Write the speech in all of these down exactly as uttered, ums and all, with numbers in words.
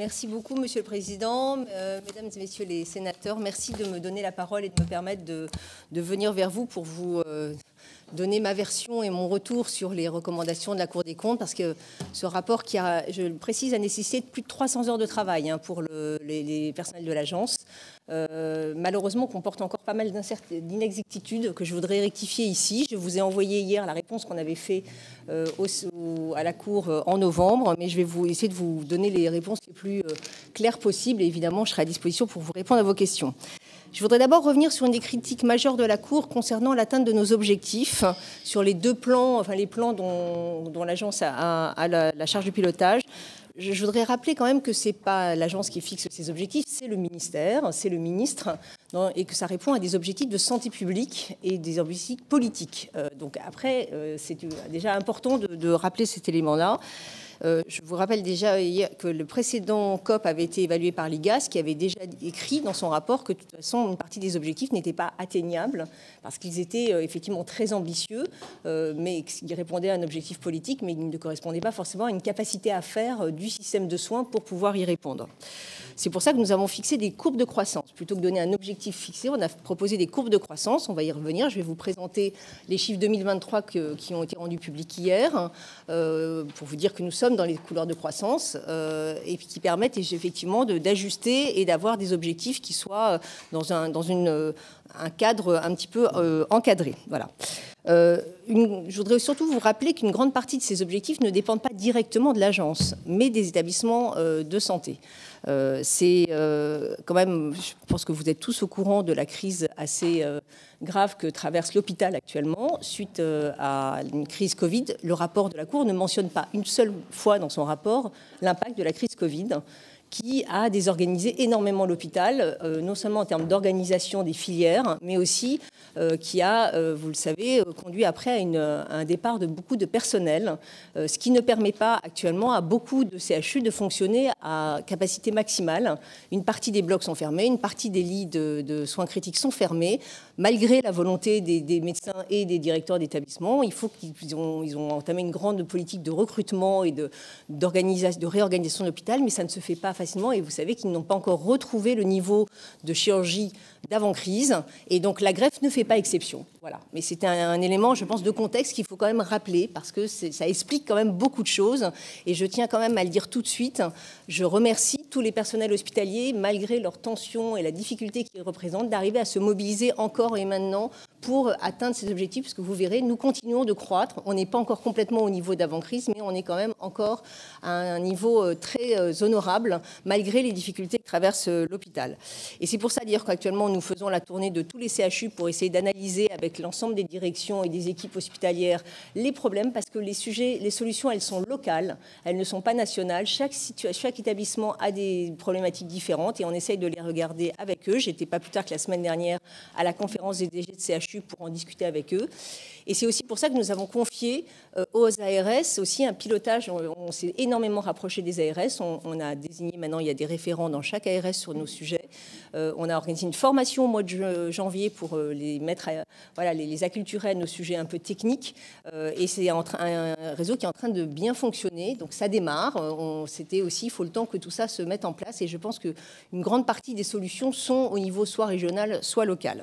Merci beaucoup, Monsieur le Président. Euh, mesdames et Messieurs les sénateurs, merci de me donner la parole et de me permettre de, de venir vers vous pour vous euh, donner ma version et mon retour sur les recommandations de la Cour des comptes, parce que ce rapport qui a, je le précise, a nécessité plus de trois cents heures de travail hein, pour le, les, les personnels de l'agence. Euh, malheureusement, comporte encore pas mal d'inexactitudes que je voudrais rectifier ici. Je vous ai envoyé hier la réponse qu'on avait fait euh, au, au, à la Cour euh, en novembre, mais je vais vous essayer de vous donner les réponses les plus euh, claires possibles. Et évidemment, je serai à disposition pour vous répondre à vos questions. Je voudrais d'abord revenir sur une des critiques majeures de la Cour concernant l'atteinte de nos objectifs sur les deux plans, enfin les plans dont, dont l'agence a, a, a la, la charge de pilotage. Je voudrais rappeler quand même que ce n'est pas l'agence qui fixe ces objectifs, c'est le ministère, c'est le ministre, et que ça répond à des objectifs de santé publique et des objectifs politiques. Euh, donc après, euh, c'est déjà important de, de rappeler cet élément-là. Euh, je vous rappelle déjà hier que le précédent C O P avait été évalué par l'I G A S, qui avait déjà écrit dans son rapport que de toute façon une partie des objectifs n'étaient pas atteignables parce qu'ils étaient euh, effectivement très ambitieux, euh, mais ils répondaient à un objectif politique, mais ils ne correspondaient pas forcément à une capacité à faire euh, du système de soins pour pouvoir y répondre. C'est pour ça que nous avons fixé des courbes de croissance. Plutôt que de donner un objectif fixé, on a proposé des courbes de croissance. On va y revenir. Je vais vous présenter les chiffres deux mille vingt-trois que, qui ont été rendus publics hier euh, pour vous dire que nous sommes dans les couloirs de croissance euh, et qui permettent effectivement d'ajuster et d'avoir des objectifs qui soient dans un, dans une, un cadre un petit peu euh, encadré. Voilà. Euh, une, je voudrais surtout vous rappeler qu'une grande partie de ces objectifs ne dépendent pas directement de l'agence, mais des établissements euh, de santé. Euh, c'est euh, quand même, je pense que vous êtes tous au courant de la crise assez euh, grave que traverse l'hôpital actuellement suite euh, à une crise Covid. Le rapport de la Cour ne mentionne pas une seule fois dans son rapport l'impact de la crise Covid, qui a désorganisé énormément l'hôpital, euh, non seulement en termes d'organisation des filières, mais aussi euh, qui a, euh, vous le savez, conduit après à, une, à un départ de beaucoup de personnel, euh, ce qui ne permet pas actuellement à beaucoup de C H U de fonctionner à capacité maximale. Une partie des blocs sont fermés, une partie des lits de, de soins critiques sont fermés, malgré la volonté des, des médecins et des directeurs d'établissement. Il faut qu'ils ont, ils ont entamé une grande politique de recrutement et de, d'organisation, de réorganisation de l'hôpital, mais ça ne se fait pas facilement, et vous savez qu'ils n'ont pas encore retrouvé le niveau de chirurgie d'avant-crise, et donc la greffe ne fait pas exception. Voilà. Mais c'est un, un élément, je pense, de contexte qu'il faut quand même rappeler, parce que ça explique quand même beaucoup de choses, et je tiens quand même à le dire tout de suite. Je remercie tous les personnels hospitaliers, malgré leur tension et la difficulté qu'ils représentent, d'arriver à se mobiliser encore et maintenant pour atteindre ces objectifs, parce que vous verrez, nous continuons de croître. On n'est pas encore complètement au niveau d'avant-crise, mais on est quand même encore à un niveau très honorable, malgré les difficultés que traverse l'hôpital. Et c'est pour ça, d'ailleurs, qu'actuellement, nous faisons la tournée de tous les C H U pour essayer d'analyser avec l'ensemble des directions et des équipes hospitalières les problèmes, parce que les sujets, les solutions, elles sont locales, elles ne sont pas nationales. Chaque, chaque établissement a des problématiques différentes et on essaye de les regarder avec eux. J'étais pas plus tard que la semaine dernière à la conférence des D G de C H U pour en discuter avec eux. Et c'est aussi pour ça que nous avons confié euh, aux A R S aussi un pilotage. On, on s'est énormément rapproché des A R S. On, on a désigné maintenant, il y a des référents dans chaque A R S sur nos sujets. Euh, on a organisé une formation au mois de janvier pour euh, les mettre, à, voilà, les, les acculturer à nos sujets un peu techniques. Euh, et c'est un, un réseau qui est en train de bien fonctionner. Donc ça démarre. C'était aussi, il faut le temps que tout ça se mette en place. Et je pense qu'une grande partie des solutions sont au niveau soit régional, soit local.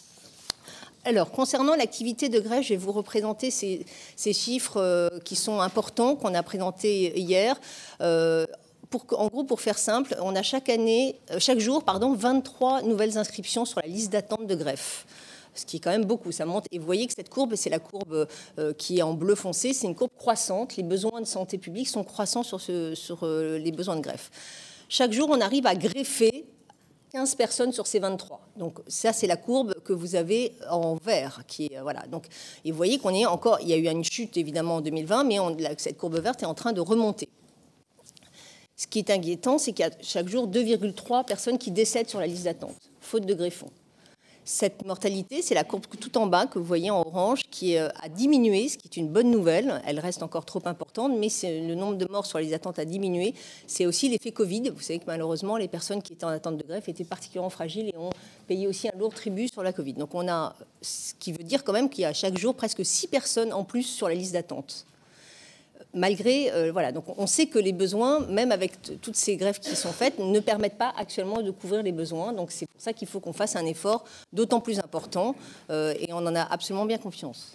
Alors, concernant l'activité de greffe, je vais vous représenter ces, ces chiffres euh, qui sont importants, qu'on a présentés hier. Euh, pour, en gros, pour faire simple, on a chaque année, euh, chaque jour, pardon, vingt-trois nouvelles inscriptions sur la liste d'attente de greffe. Ce qui est quand même beaucoup, ça monte. Et vous voyez que cette courbe, c'est la courbe euh, qui est en bleu foncé, c'est une courbe croissante. Les besoins de santé publique sont croissants sur, ce, sur euh, les besoins de greffe. Chaque jour, on arrive à greffer quinze personnes sur ces vingt-trois. Donc ça, c'est la courbe que vous avez en vert. Qui est, voilà. Donc, et vous voyez qu'on est encore... Il y a eu une chute, évidemment, en deux mille vingt, mais on, cette courbe verte est en train de remonter. Ce qui est inquiétant, c'est qu'il y a chaque jour deux virgule trois personnes qui décèdent sur la liste d'attente, faute de greffons. Cette mortalité, c'est la courbe tout en bas que vous voyez en orange qui a diminué, ce qui est une bonne nouvelle. Elle reste encore trop importante, mais le nombre de morts sur les attentes a diminué. C'est aussi l'effet Covid. Vous savez que malheureusement, les personnes qui étaient en attente de greffe étaient particulièrement fragiles et ont payé aussi un lourd tribut sur la Covid. Donc on a, ce qui veut dire quand même qu'il y a chaque jour presque six personnes en plus sur la liste d'attente. Malgré, euh, voilà, donc on sait que les besoins, même avec toutes ces greffes qui sont faites, ne permettent pas actuellement de couvrir les besoins. Donc c'est pour ça qu'il faut qu'on fasse un effort d'autant plus important euh, et on en a absolument bien confiance.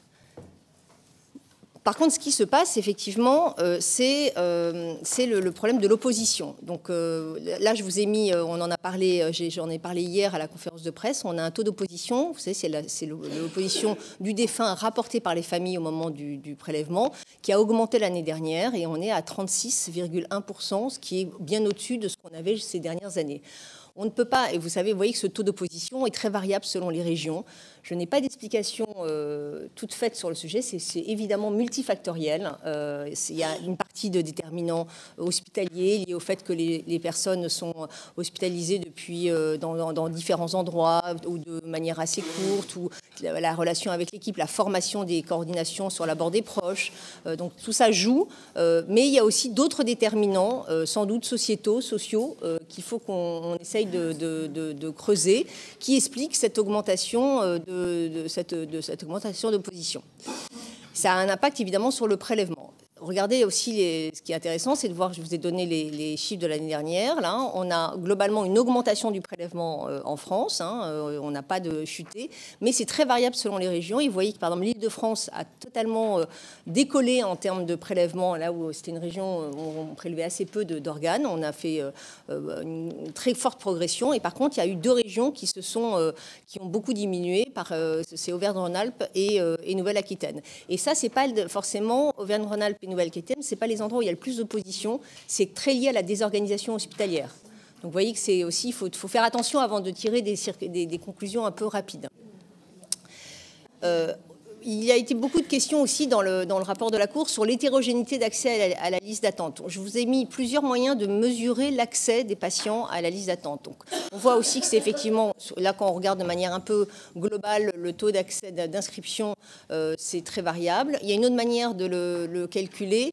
Par contre, ce qui se passe, effectivement, euh, c'est euh, le, le problème de l'opposition. Donc euh, là, je vous ai mis, on en a parlé, j'en ai parlé hier à la conférence de presse, on a un taux d'opposition, vous savez, c'est l'opposition du défunt rapportée par les familles au moment du, du prélèvement, qui a augmenté l'année dernière, et on est à trente-six virgule un pour cent, ce qui est bien au-dessus de ce qu'on avait ces dernières années. On ne peut pas, et vous savez, vous voyez que ce taux d'opposition est très variable selon les régions. Je n'ai pas d'explication euh, toute faite sur le sujet, c'est évidemment multifactoriel. Euh, il y a une partie de déterminants hospitaliers liés au fait que les, les personnes sont hospitalisées depuis euh, dans, dans, dans différents endroits ou de manière assez courte, ou la, la relation avec l'équipe, la formation des coordinations sur l'abord des proches. Euh, donc tout ça joue, euh, mais il y a aussi d'autres déterminants, euh, sans doute sociétaux, sociaux, euh, qu'il faut qu'on essaye de, de, de, de creuser, qui expliquent cette augmentation de De, de, cette, de cette augmentation d'opposition. Ça a un impact évidemment sur le prélèvement. Regardez aussi, les, ce qui est intéressant, c'est de voir, je vous ai donné les, les chiffres de l'année dernière. Là, on a globalement une augmentation du prélèvement euh, en France. Hein, euh, on n'a pas de chuté, mais c'est très variable selon les régions. Et vous voyez que, par exemple, l'Île-de-France a totalement euh, décollé en termes de prélèvement. Là où c'était une région où on prélevait assez peu d'organes, on a fait euh, une très forte progression. Et par contre, il y a eu deux régions qui se sont, euh, qui ont beaucoup diminué. Par, euh, c'est Auvergne-Rhône-Alpes et, euh, et Nouvelle-Aquitaine. Et ça, c'est pas forcément Auvergne-Rhône-Alpes et Nouvelle-Aquitaine, ce n'est pas les endroits où il y a le plus d'opposition, c'est très lié à la désorganisation hospitalière. Donc vous voyez que c'est aussi, il faut, faut faire attention avant de tirer des, des, des conclusions un peu rapides. Euh, il y a été beaucoup de questions aussi dans le, dans le rapport de la Cour sur l'hétérogénéité d'accès à, à la liste d'attente. Je vous ai mis plusieurs moyens de mesurer l'accès des patients à la liste d'attente. Donc, on voit aussi que c'est effectivement, là quand on regarde de manière un peu globale, le taux d'accès d'inscription, euh, c'est très variable. Il y a une autre manière de le, le calculer.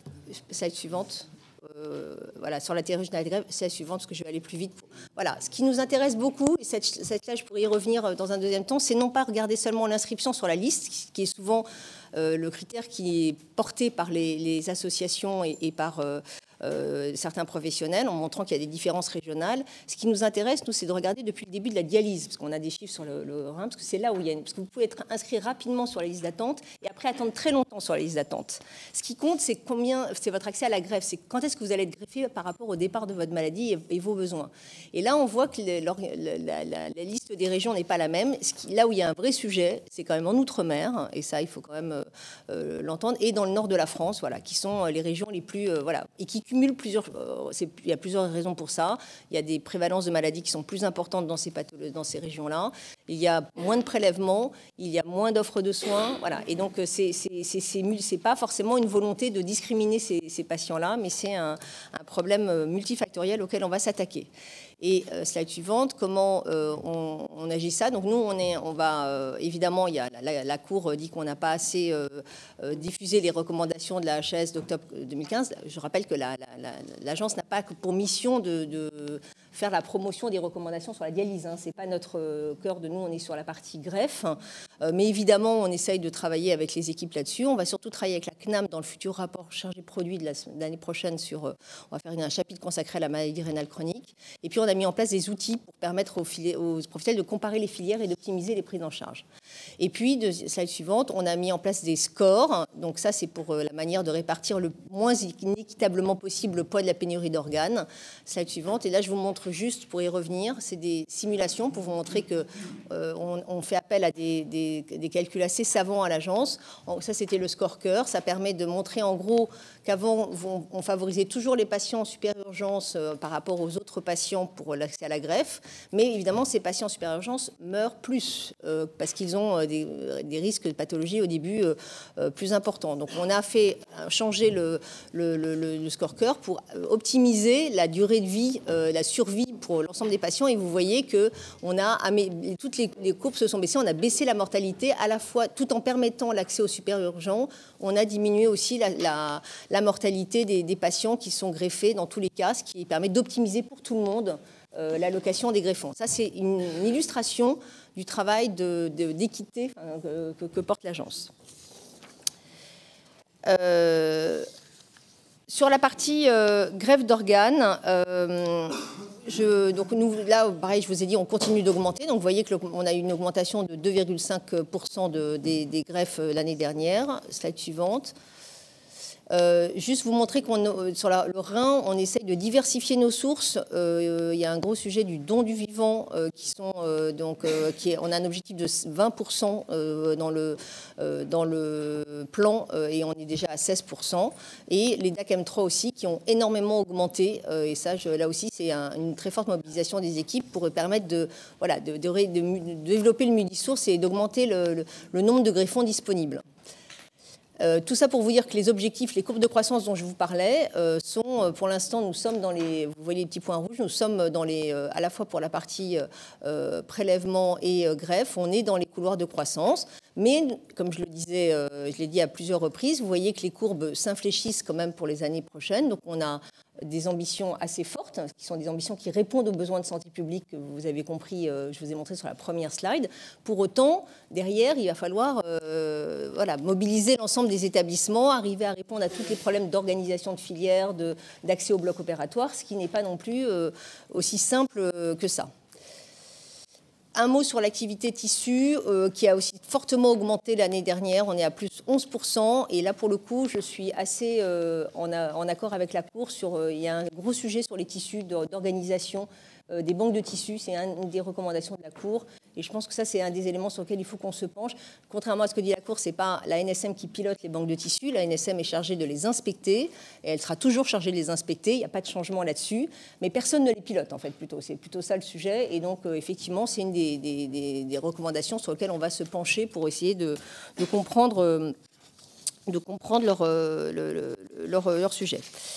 Slide suivante. Euh, voilà, sur la l'hétérogénéité de grève, c'est la suivante, parce que je vais aller plus vite. Voilà, ce qui nous intéresse beaucoup, et cette, cette là, je pourrais y revenir dans un deuxième temps, c'est non pas regarder seulement l'inscription sur la liste, qui est souvent euh, le critère qui est porté par les, les associations et, et par euh, euh, certains professionnels, en montrant qu'il y a des différences régionales. Ce qui nous intéresse, nous, c'est de regarder depuis le début de la dialyse, parce qu'on a des chiffres sur le, le Rhin, parce que c'est là où il y a une, parce que vous pouvez être inscrit rapidement sur la liste d'attente et après attendre très longtemps sur la liste d'attente. Ce qui compte, c'est combien, c'est votre accès à la greffe, c'est quand est-ce que vous allez être greffé par rapport au départ de votre maladie et, et vos besoins. Et là, on voit que le, la, la, la, la liste des régions n'est pas la même. Ce qui, là où il y a un vrai sujet, c'est quand même en Outre-mer, et ça, il faut quand même euh, l'entendre, et dans le nord de la France, voilà, qui sont les régions les plus, euh, voilà, et qui cumulent plusieurs. Euh, il y a plusieurs raisons pour ça. Il y a des prévalences de maladies qui sont plus importantes dans ces, dans ces régions-là. Il y a moins de prélèvements, il y a moins d'offres de soins, voilà. Et donc, c'est c'est pas forcément une volonté de discriminer ces, ces patients-là, mais c'est un, un problème multifactoriel auquel on va s'attaquer. Et euh, slide suivante, comment euh, on, on agit ça. Donc nous, on, est, on va euh, évidemment, il y a, la, la Cour dit qu'on n'a pas assez euh, euh, diffusé les recommandations de la H S d'octobre deux mille quinze. Je rappelle que l'agence n'a pas pour mission de, de faire la promotion des recommandations sur la dialyse. Hein. Ce n'est pas notre cœur de nous, on est sur la partie greffe. Euh, mais évidemment, on essaye de travailler avec les équipes là-dessus. On va surtout travailler avec la C N A M dans le futur rapport chargé produit de l'année prochaine. Sur, euh, on va faire un chapitre consacré à la maladie rénale chronique. Et puis, on a mis en place des outils pour permettre aux, aux professionnels de comparer les filières et d'optimiser les prises en charge. Et puis, de slide suivante, on a mis en place des scores. Donc ça, c'est pour la manière de répartir le moins inéquitablement possible le poids de la pénurie d'organes. Slide suivante. Et là, je vous montre juste, pour y revenir, c'est des simulations pour vous montrer qu'on euh, on fait appel à des, des, des calculs assez savants à l'agence. Ça, c'était le score cœur. Ça permet de montrer en gros qu'avant, on favorisait toujours les patients en super urgence euh, par rapport aux autres patients pour l'accès à la greffe. Mais évidemment, ces patients en super urgence meurent plus euh, parce qu'ils ont euh, des, des risques de pathologie au début euh, euh, plus importants. Donc, on a fait changer le, le, le, le score cœur pour optimiser la durée de vie, euh, la survie pour l'ensemble des patients. Et vous voyez que on a, toutes les, les courbes se sont baissées. On a baissé la mortalité à la fois tout en permettant l'accès aux super urgents. On a diminué aussi la, la, la mortalité des, des patients qui sont greffés dans tous les cas, ce qui permet d'optimiser pour tout le monde euh, l'allocation des greffons. Ça, c'est une, une illustration du travail d'équité de, de, que, que porte l'agence. Euh, Sur la partie euh, greffe d'organes, euh, je, donc nous, là, pareil, je vous ai dit, on continue d'augmenter. Donc vous voyez qu'on a eu une augmentation de deux virgule cinq pour cent de, des, des greffes l'année dernière. Slide suivante. Euh, juste vous montrer qu'on sur la, le rein, on essaye de diversifier nos sources. Euh, il y a un gros sujet du don du vivant euh, qui sont euh, donc euh, qui est, on a un objectif de vingt pour cent euh, dans le euh, dans le plan euh, et on est déjà à seize pour cent. Et les D A C M trois aussi qui ont énormément augmenté euh, et ça je, là aussi c'est un, une très forte mobilisation des équipes pour permettre de voilà de, de, de, de développer le multisource et d'augmenter le, le, le nombre de greffons disponibles. Euh, tout ça pour vous dire que les objectifs, les courbes de croissance dont je vous parlais, euh, sont, euh, pour l'instant, nous sommes dans les, vous voyez les petits points rouges, nous sommes dans les, euh, à la fois pour la partie euh, prélèvement et euh, greffe, on est dans les couloirs de croissance. Mais, comme je le disais, euh, je l'ai dit à plusieurs reprises, vous voyez que les courbes s'infléchissent quand même pour les années prochaines. Donc, on a des ambitions assez fortes, qui sont des ambitions qui répondent aux besoins de santé publique que vous avez compris, euh, je vous ai montré sur la première slide. Pour autant, derrière, il va falloir euh, voilà, mobiliser l'ensemble des établissements, arriver à répondre à tous les problèmes d'organisation de filières, d'accès au bloc opératoire, ce qui n'est pas non plus euh, aussi simple euh, que ça. Un mot sur l'activité tissu euh, qui a aussi fortement augmenté l'année dernière. On est à plus onze pour cent. Et là, pour le coup, je suis assez euh, en, a, en accord avec la Cour. Sur, euh, il y a un gros sujet sur les tissus d'organisation euh, des banques de tissus. C'est une des recommandations de la Cour. Et je pense que ça, c'est un des éléments sur lesquels il faut qu'on se penche. Contrairement à ce que dit la Cour, ce n'est pas la N S M qui pilote les banques de tissus. La N S M est chargée de les inspecter. Et elle sera toujours chargée de les inspecter. Il n'y a pas de changement là-dessus. Mais personne ne les pilote, en fait, plutôt. C'est plutôt ça le sujet. Et donc, euh, effectivement, c'est une des, des, des, des recommandations sur lesquelles on va se pencher pour essayer de, de comprendre, euh, de comprendre leur, euh, le, le, leur, leur sujet.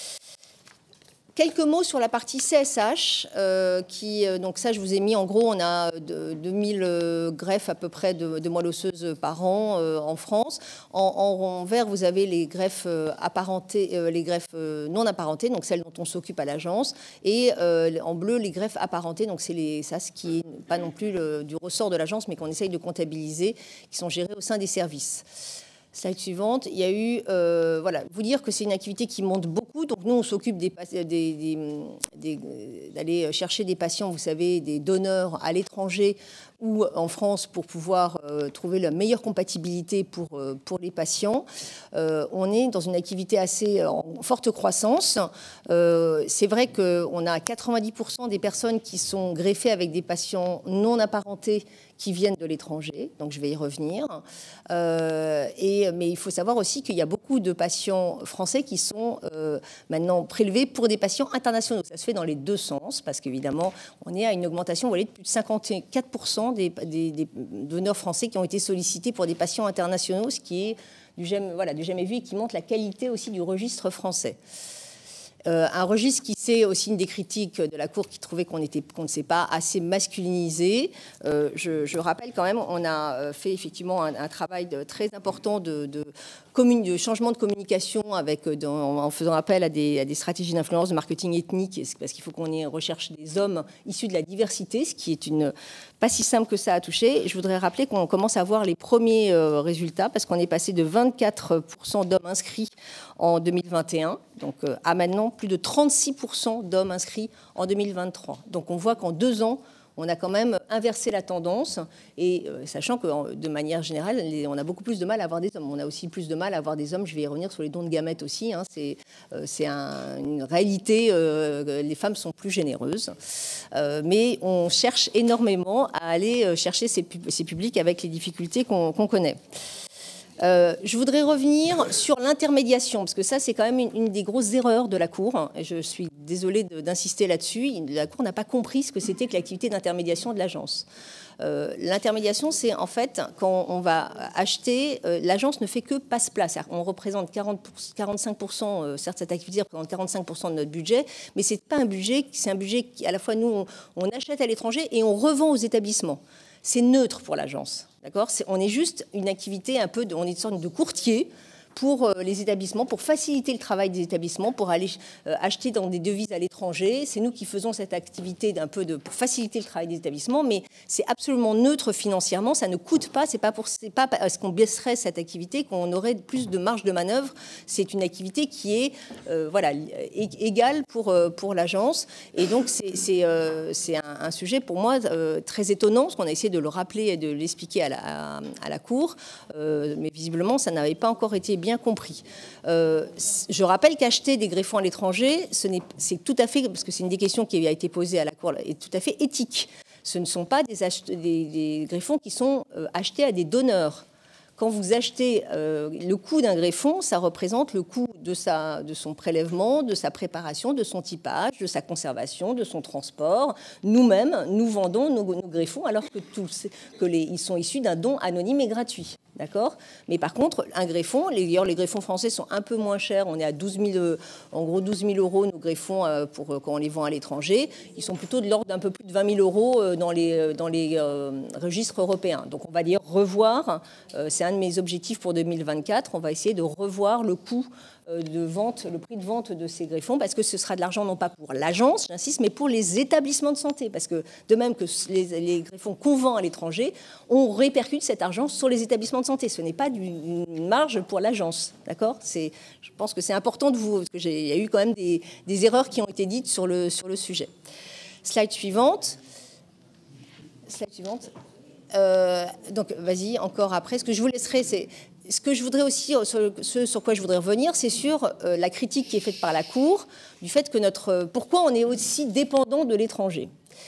Quelques mots sur la partie C S H, euh, qui, euh, donc ça je vous ai mis en gros, on a deux mille euh, greffes à peu près de, de moelle osseuse par an euh, en France. En, en, en vert, vous avez les greffes euh, apparentées, euh, les greffes euh, non apparentées, donc celles dont on s'occupe à l'agence, et euh, en bleu les greffes apparentées, donc c'est ça ce qui n'est pas non plus le, du ressort de l'agence, mais qu'on essaye de comptabiliser, qui sont gérées au sein des services. Slide suivante, il y a eu, euh, voilà, vous dire que c'est une activité qui monte beaucoup. Donc nous, on s'occupe des, des, des, des, d'aller chercher des patients, vous savez, des donneurs à l'étranger ou en France pour pouvoir euh, trouver la meilleure compatibilité pour, euh, pour les patients. Euh, on est dans une activité assez euh, en forte croissance. Euh, c'est vrai qu'on a quatre-vingt-dix pour cent des personnes qui sont greffées avec des patients non apparentés qui viennent de l'étranger, donc je vais y revenir. Euh, et, mais il faut savoir aussi qu'il y a beaucoup de patients français qui sont euh, maintenant prélevés pour des patients internationaux. Ça se fait dans les deux sens, parce qu'évidemment, on est à une augmentation, vous voyez, de plus de cinquante-quatre pour cent des, des, des donneurs français qui ont été sollicités pour des patients internationaux, ce qui est du jamais, voilà, du jamais vu et qui montre la qualité aussi du registre français. Euh, un registre qui, c'est aussi une des critiques de la Cour qui trouvait qu'on qu'on ne s'est pas assez masculinisé. Euh, je, je rappelle quand même, on a fait effectivement un, un travail de, très important de, de, de changement de communication avec, dans, en faisant appel à des, à des stratégies d'influence, de marketing ethnique, parce qu'il faut qu'on ait recherche des hommes issus de la diversité, ce qui est une, pas si simple que ça à toucher. Je voudrais rappeler qu'on commence à voir les premiers euh, résultats, parce qu'on est passé de vingt-quatre pour cent d'hommes inscrits en deux mille vingt et un, donc euh, à maintenant plus de trente-six pour cent d'hommes inscrits en deux mille vingt-trois. Donc on voit qu'en deux ans, on a quand même inversé la tendance, et euh, sachant que de manière générale, les, on a beaucoup plus de mal à avoir des hommes. On a aussi plus de mal à avoir des hommes, je vais y revenir sur les dons de gamètes aussi, hein, c'est euh, un, une réalité, euh, les femmes sont plus généreuses. Euh, mais on cherche énormément à aller chercher ces, ces publics avec les difficultés qu'on qu'on connaît. Euh, je voudrais revenir sur l'intermédiation, parce que ça, c'est quand même une, une des grosses erreurs de la Cour. Et je suis désolée d'insister là-dessus. La Cour n'a pas compris ce que c'était que l'activité d'intermédiation de l'agence. Euh, l'intermédiation, c'est en fait quand on va acheter, euh, l'agence ne fait que passe-place. On représente quarante, quarante-cinq pour cent, euh, certes cette activité représente quarante-cinq pour cent de notre budget, mais c'est pas un budget, c'est un budget qui, à la fois nous, on, on achète à l'étranger et on revend aux établissements. C'est neutre pour l'agence, d'accord ? On est juste une activité un peu, de, on est une sorte de courtier pour les établissements, pour faciliter le travail des établissements, pour aller acheter dans des devises à l'étranger. C'est nous qui faisons cette activité d'un peu de, pour faciliter le travail des établissements, mais c'est absolument neutre financièrement, ça ne coûte pas, c'est pas pour, c'est pas parce qu'on baisserait cette activité qu'on aurait plus de marge de manœuvre. C'est une activité qui est euh, voilà, égale pour, pour l'agence. Et donc, c'est, c'est, euh, c'est un, un sujet pour moi euh, très étonnant, parce qu'on a essayé de le rappeler et de l'expliquer à la, à, à la Cour, euh, mais visiblement, ça n'avait pas encore été bien compris. Euh, je rappelle qu'acheter des greffons à l'étranger, ce n'est, c'est tout à fait, parce que c'est une des questions qui a été posée à la Cour, est tout à fait éthique. Ce ne sont pas des, ach- des, des greffons qui sont euh, achetés à des donneurs. Quand vous achetez euh, le coût d'un greffon, ça représente le coût de, sa, de son prélèvement, de sa préparation, de son typage, de sa conservation, de son transport. Nous-mêmes, nous vendons nos, nos greffons alors que, tous, que les, ils sont issus d'un don anonyme et gratuit. D'accord ? Mais par contre, un greffon, les, les greffons français sont un peu moins chers. On est à douze mille, en gros douze mille euros nos greffons euh, pour, quand on les vend à l'étranger. Ils sont plutôt de l'ordre d'un peu plus de vingt mille euros dans les, dans les euh, registres européens. Donc on va dire revoir, euh, c'est un de mes objectifs pour deux mille vingt-quatre, on va essayer de revoir le coût de vente, le prix de vente de ces greffons, parce que ce sera de l'argent non pas pour l'agence, j'insiste, mais pour les établissements de santé, parce que de même que les, les greffons qu'on vend à l'étranger, on répercute cet argent sur les établissements de santé. Ce n'est pas une marge pour l'agence, d'accord ? C'est, je pense que c'est important de vous, parce que j'ai, il y a eu quand même des, des erreurs qui ont été dites sur le, sur le sujet. Slide suivante. Slide suivante. Euh, donc, vas-y, encore après. Ce que je vous laisserai, c'est... Ce que je voudrais aussi, ce sur quoi je voudrais revenir, c'est sur la critique qui est faite par la Cour, du fait que notre... Pourquoi on est aussi dépendant de l'étranger.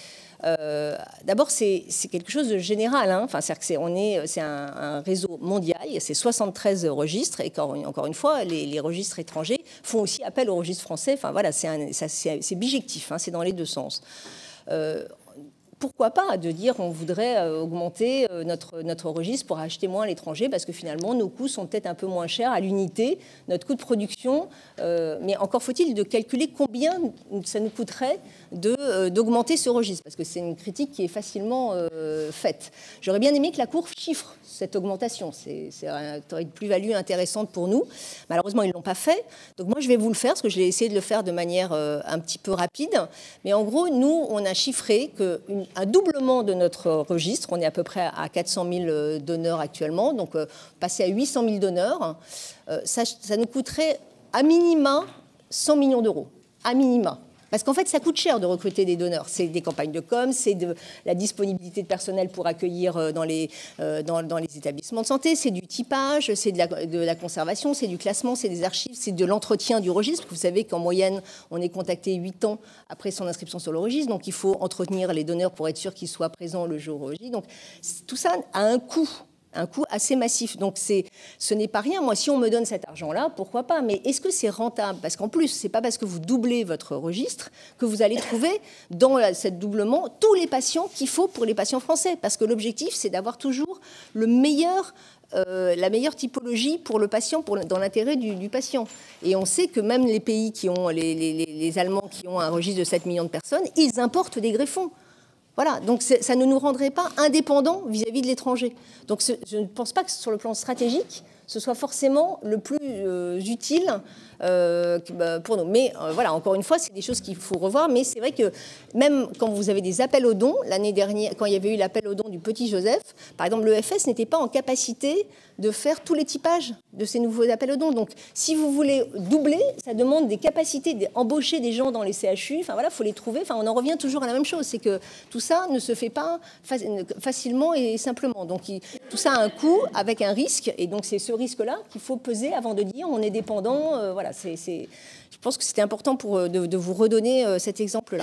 Euh, d'abord, c'est, c'est quelque chose de général. Hein. Enfin, c'est-à-dire que c'est, on est, c'est un, un réseau mondial, c'est soixante-treize registres, et encore, encore une fois, les, les registres étrangers font aussi appel aux registres français. Enfin, voilà, c'est, un, ça, c'est, c'est bijectif, hein, c'est dans les deux sens. Euh, Pourquoi pas de dire qu'on voudrait augmenter notre, notre registre pour acheter moins à l'étranger, parce que finalement, nos coûts sont peut-être un peu moins chers à l'unité, notre coût de production, euh, mais encore faut-il de calculer combien ça nous coûterait de, euh, d'augmenter ce registre, parce que c'est une critique qui est facilement euh, faite. J'aurais bien aimé que la Cour chiffre cette augmentation, c'est, c'est une plus-value intéressante pour nous. Malheureusement, ils ne l'ont pas fait, donc moi je vais vous le faire, parce que j'ai essayé de le faire de manière euh, un petit peu rapide, mais en gros, nous, on a chiffré que une, un doublement de notre registre, on est à peu près à quatre cent mille donneurs actuellement, donc euh, passer à huit cent mille donneurs, euh, ça, ça nous coûterait à minima cent millions d'euros, à minima. Parce qu'en fait, ça coûte cher de recruter des donneurs. C'est des campagnes de com, c'est de la disponibilité de personnel pour accueillir dans les, euh, dans, dans les établissements de santé, c'est du typage, c'est de la, de la conservation, c'est du classement, c'est des archives, c'est de l'entretien du registre. Vous savez qu'en moyenne, on est contacté huit ans après son inscription sur le registre, donc il faut entretenir les donneurs pour être sûr qu'ils soient présents le jour au registre. Donc tout ça a un coût. Un coût assez massif. Donc, c'est, ce n'est pas rien. Moi, si on me donne cet argent-là, pourquoi pas ? Mais est-ce que c'est rentable ? Parce qu'en plus, ce n'est pas parce que vous doublez votre registre que vous allez trouver dans ce doublement tous les patients qu'il faut pour les patients français. Parce que l'objectif, c'est d'avoir toujours le meilleur, euh, la meilleure typologie pour le patient, pour, dans l'intérêt du, du patient. Et on sait que même les pays qui ont, les, les, les Allemands qui ont un registre de sept millions de personnes, ils importent des greffons. Voilà, donc ça ne nous rendrait pas indépendants vis-à-vis de l'étranger. Donc je ne pense pas que sur le plan stratégique, ce soit forcément le plus euh, utile euh, pour nous. Mais euh, voilà, encore une fois, c'est des choses qu'il faut revoir. Mais c'est vrai que même quand vous avez des appels aux dons, l'année dernière, quand il y avait eu l'appel aux dons du Petit Joseph, par exemple, l'E F S n'était pas en capacité de faire tous les typages de ces nouveaux appels aux dons. Donc, si vous voulez doubler, ça demande des capacités d'embaucher des gens dans les C H U. Enfin, voilà, il faut les trouver. Enfin, on en revient toujours à la même chose. C'est que tout ça ne se fait pas facilement et simplement. Donc, il, tout ça a un coût avec un risque. Et donc, c'est ce risque-là qu'il faut peser avant de dire on est dépendant. Euh, voilà, c'est, c'est, je pense que c'était important pour, de, de vous redonner euh, cet exemple-là.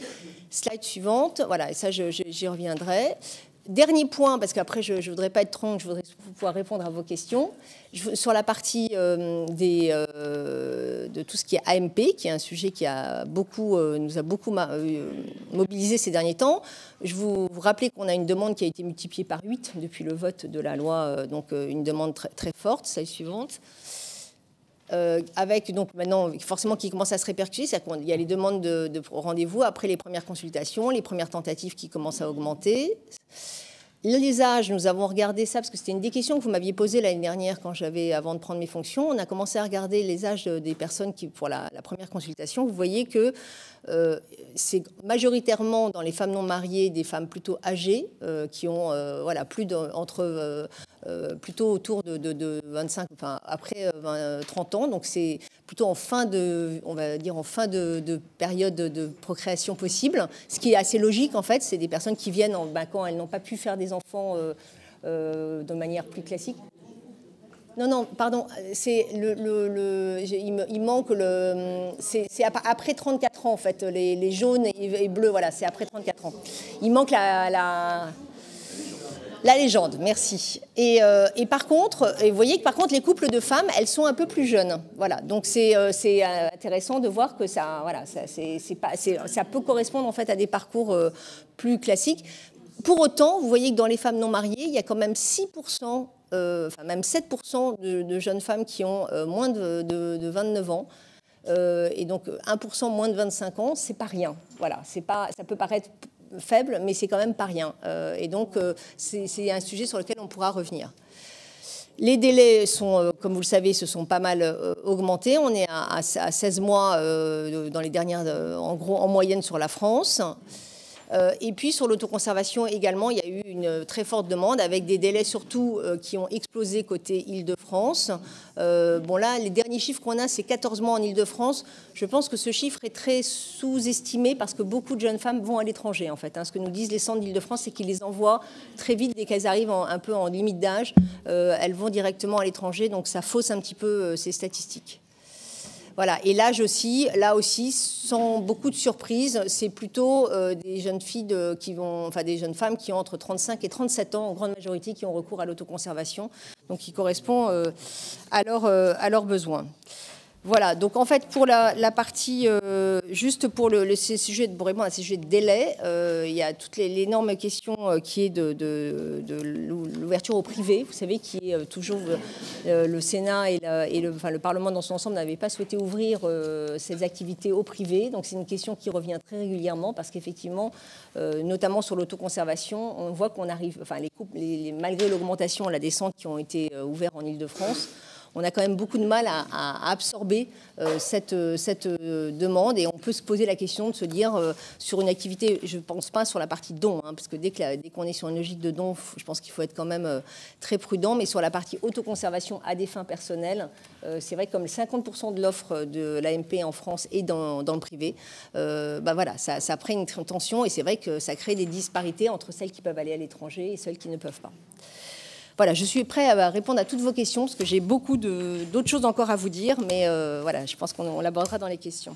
Slide suivante. Voilà, et ça, je, je, j'y reviendrai. Dernier point, parce qu'après, je ne voudrais pas être trop, je voudrais pouvoir répondre à vos questions. Je, sur la partie euh, des, euh, de tout ce qui est A M P, qui est un sujet qui a beaucoup, euh, nous a beaucoup ma, euh, mobilisé ces derniers temps, je vous, vous rappelle qu'on a une demande qui a été multipliée par huit depuis le vote de la loi, euh, donc euh, une demande très, très forte, celle suivante. Euh, avec donc maintenant forcément qui commence à se répercuter, c'est-à-dire qu'il y a les demandes de, de rendez-vous après les premières consultations, les premières tentatives qui commencent à augmenter. Les âges, nous avons regardé ça, parce que c'était une des questions que vous m'aviez posées l'année dernière quand j'avais, avant de prendre mes fonctions. On a commencé à regarder les âges des personnes qui, pour la, la première consultation. Vous voyez que euh, c'est majoritairement dans les femmes non mariées des femmes plutôt âgées, euh, qui ont euh, voilà, plus de, entre, euh, euh, plutôt autour de, de, de vingt-cinq, enfin après vingt, trente ans. Donc c'est plutôt en fin de, on va dire en fin de, de période de procréation possible. Ce qui est assez logique en fait, c'est des personnes qui viennent en, ben, quand elles n'ont pas pu faire des enfants euh, euh, de manière plus classique. Non, non, pardon, c'est le, le, le il, me, il manque le, c'est après trente-quatre ans en fait, les, les jaunes et, et bleus, voilà, c'est après trente-quatre ans. Il manque la, la, la légende, merci. Et, euh, et par contre, et vous voyez que par contre les couples de femmes, elles sont un peu plus jeunes, voilà. Donc c'est euh, c'est intéressant de voir que ça, voilà, ça, c'est, c'est pas, c'est, ça peut correspondre en fait à des parcours euh, plus classiques. Pour autant, vous voyez que dans les femmes non mariées, il y a quand même six pour cent, euh, enfin même sept pour cent de, de jeunes femmes qui ont euh, moins de, de, de vingt-neuf ans. Euh, et donc un pour cent moins de vingt-cinq ans, c'est pas rien. Voilà, c'est pas, ça peut paraître faible, mais c'est quand même pas rien. Euh, et donc euh, c'est un sujet sur lequel on pourra revenir. Les délais sont, euh, comme vous le savez, se sont pas mal euh, augmentés. On est à, à seize mois euh, dans les dernières, euh, en gros, en moyenne sur la France. Euh, et puis sur l'autoconservation également, il y a eu une très forte demande avec des délais surtout euh, qui ont explosé côté Île-de-France. Euh, bon là, les derniers chiffres qu'on a, c'est quatorze mois en Île-de-France. Je pense que ce chiffre est très sous-estimé parce que beaucoup de jeunes femmes vont à l'étranger en fait. Hein. Ce que nous disent les centres d'Île-de-France, c'est qu'ils les envoient très vite dès qu'elles arrivent en, un peu en limite d'âge. Euh, elles vont directement à l'étranger, donc ça fausse un petit peu euh, ces statistiques. Voilà, et l'âge aussi, là aussi, sans beaucoup de surprises, c'est plutôt euh, des jeunes filles de, qui vont, enfin des jeunes femmes qui ont entre trente-cinq et trente-sept ans, en grande majorité, qui ont recours à l'autoconservation, donc qui correspond euh, à, leur, euh, à leurs besoins. Voilà, donc en fait, pour la, la partie, euh, juste pour le, le sujet de, vraiment, un sujet de délai, euh, il y a toute l'énorme question euh, qui est de, de, de l'ouverture au privé, vous savez, qui est euh, toujours euh, le Sénat et, la, et le, enfin, le Parlement dans son ensemble n'avaient pas souhaité ouvrir euh, ces activités au privé. Donc c'est une question qui revient très régulièrement parce qu'effectivement, euh, notamment sur l'autoconservation, on voit qu'on arrive, enfin les couples, les, les, malgré l'augmentation, la descente qui ont été euh, ouverts en Île-de-France, on a quand même beaucoup de mal à, à absorber euh, cette, cette euh, demande et on peut se poser la question de se dire euh, sur une activité, je ne pense pas sur la partie don, hein, parce que dès qu'on dès qu'on est sur une logique de don, je pense qu'il faut être quand même euh, très prudent, mais sur la partie autoconservation à des fins personnelles, euh, c'est vrai que comme cinquante pour cent de l'offre de l'A M P en France est dans, dans le privé, euh, bah voilà, ça, ça crée une tension et c'est vrai que ça crée des disparités entre celles qui peuvent aller à l'étranger et celles qui ne peuvent pas. Voilà, je suis prêt à répondre à toutes vos questions, parce que j'ai beaucoup d'autres choses encore à vous dire, mais euh, voilà, je pense qu'on l'abordera dans les questions.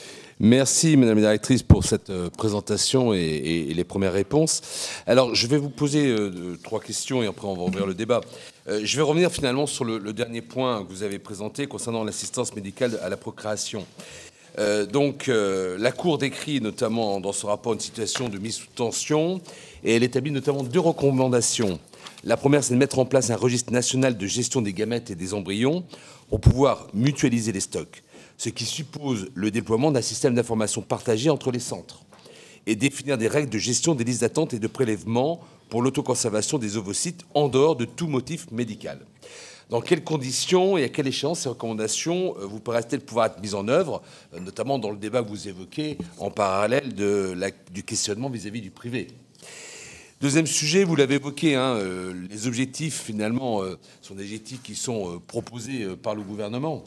Merci, Madame la Directrice, pour cette euh, présentation et, et, et les premières réponses. Alors, je vais vous poser euh, trois questions et après on va ouvrir le débat. Euh, je vais revenir finalement sur le, le dernier point que vous avez présenté concernant l'assistance médicale à la procréation. Euh, donc, euh, la Cour décrit notamment dans ce rapport une situation de mise sous tension et elle établit notamment deux recommandations. La première, c'est de mettre en place un registre national de gestion des gamètes et des embryons pour pouvoir mutualiser les stocks, ce qui suppose le déploiement d'un système d'information partagé entre les centres et définir des règles de gestion des listes d'attente et de prélèvement pour l'autoconservation des ovocytes en dehors de tout motif médical. Dans quelles conditions et à quelle échéance ces recommandations vous paraissent-elles pouvoir être mises en œuvre, notamment dans le débat que vous évoquez en parallèle de la, du questionnement vis-à-vis du privé? Deuxième sujet, vous l'avez évoqué, hein, euh, les objectifs, finalement, euh, sont des objectifs qui sont euh, proposés euh, par le gouvernement.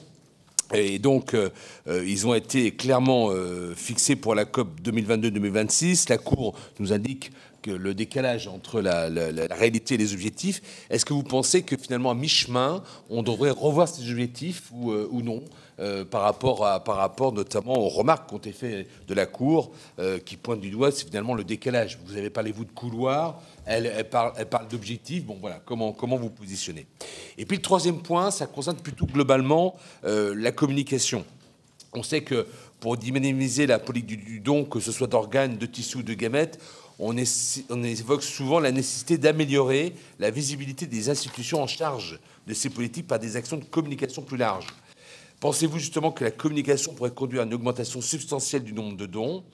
Et donc, euh, euh, ils ont été clairement euh, fixés pour la COP deux mille vingt-deux deux mille vingt-six. La Cour nous indique que le décalage entre la, la, la réalité et les objectifs, est-ce que vous pensez que, finalement, à mi-chemin, on devrait revoir ces objectifs ou, euh, ou non Euh, par, rapport à, par rapport notamment aux remarques qui ont été faites de la Cour, euh, qui pointe du doigt, c'est finalement le décalage. Vous avez parlé, vous, de couloir, elle, elle parle, elle parle d'objectifs. Bon, voilà, comment, comment vous positionnez. Et puis le troisième point, ça concerne plutôt globalement euh, la communication. On sait que pour dynamiser la politique du, du don, que ce soit d'organes, de tissus ou de gamètes, on, est, on évoque souvent la nécessité d'améliorer la visibilité des institutions en charge de ces politiques par des actions de communication plus larges. Pensez-vous justement que la communication pourrait conduire à une augmentation substantielle du nombre de dons?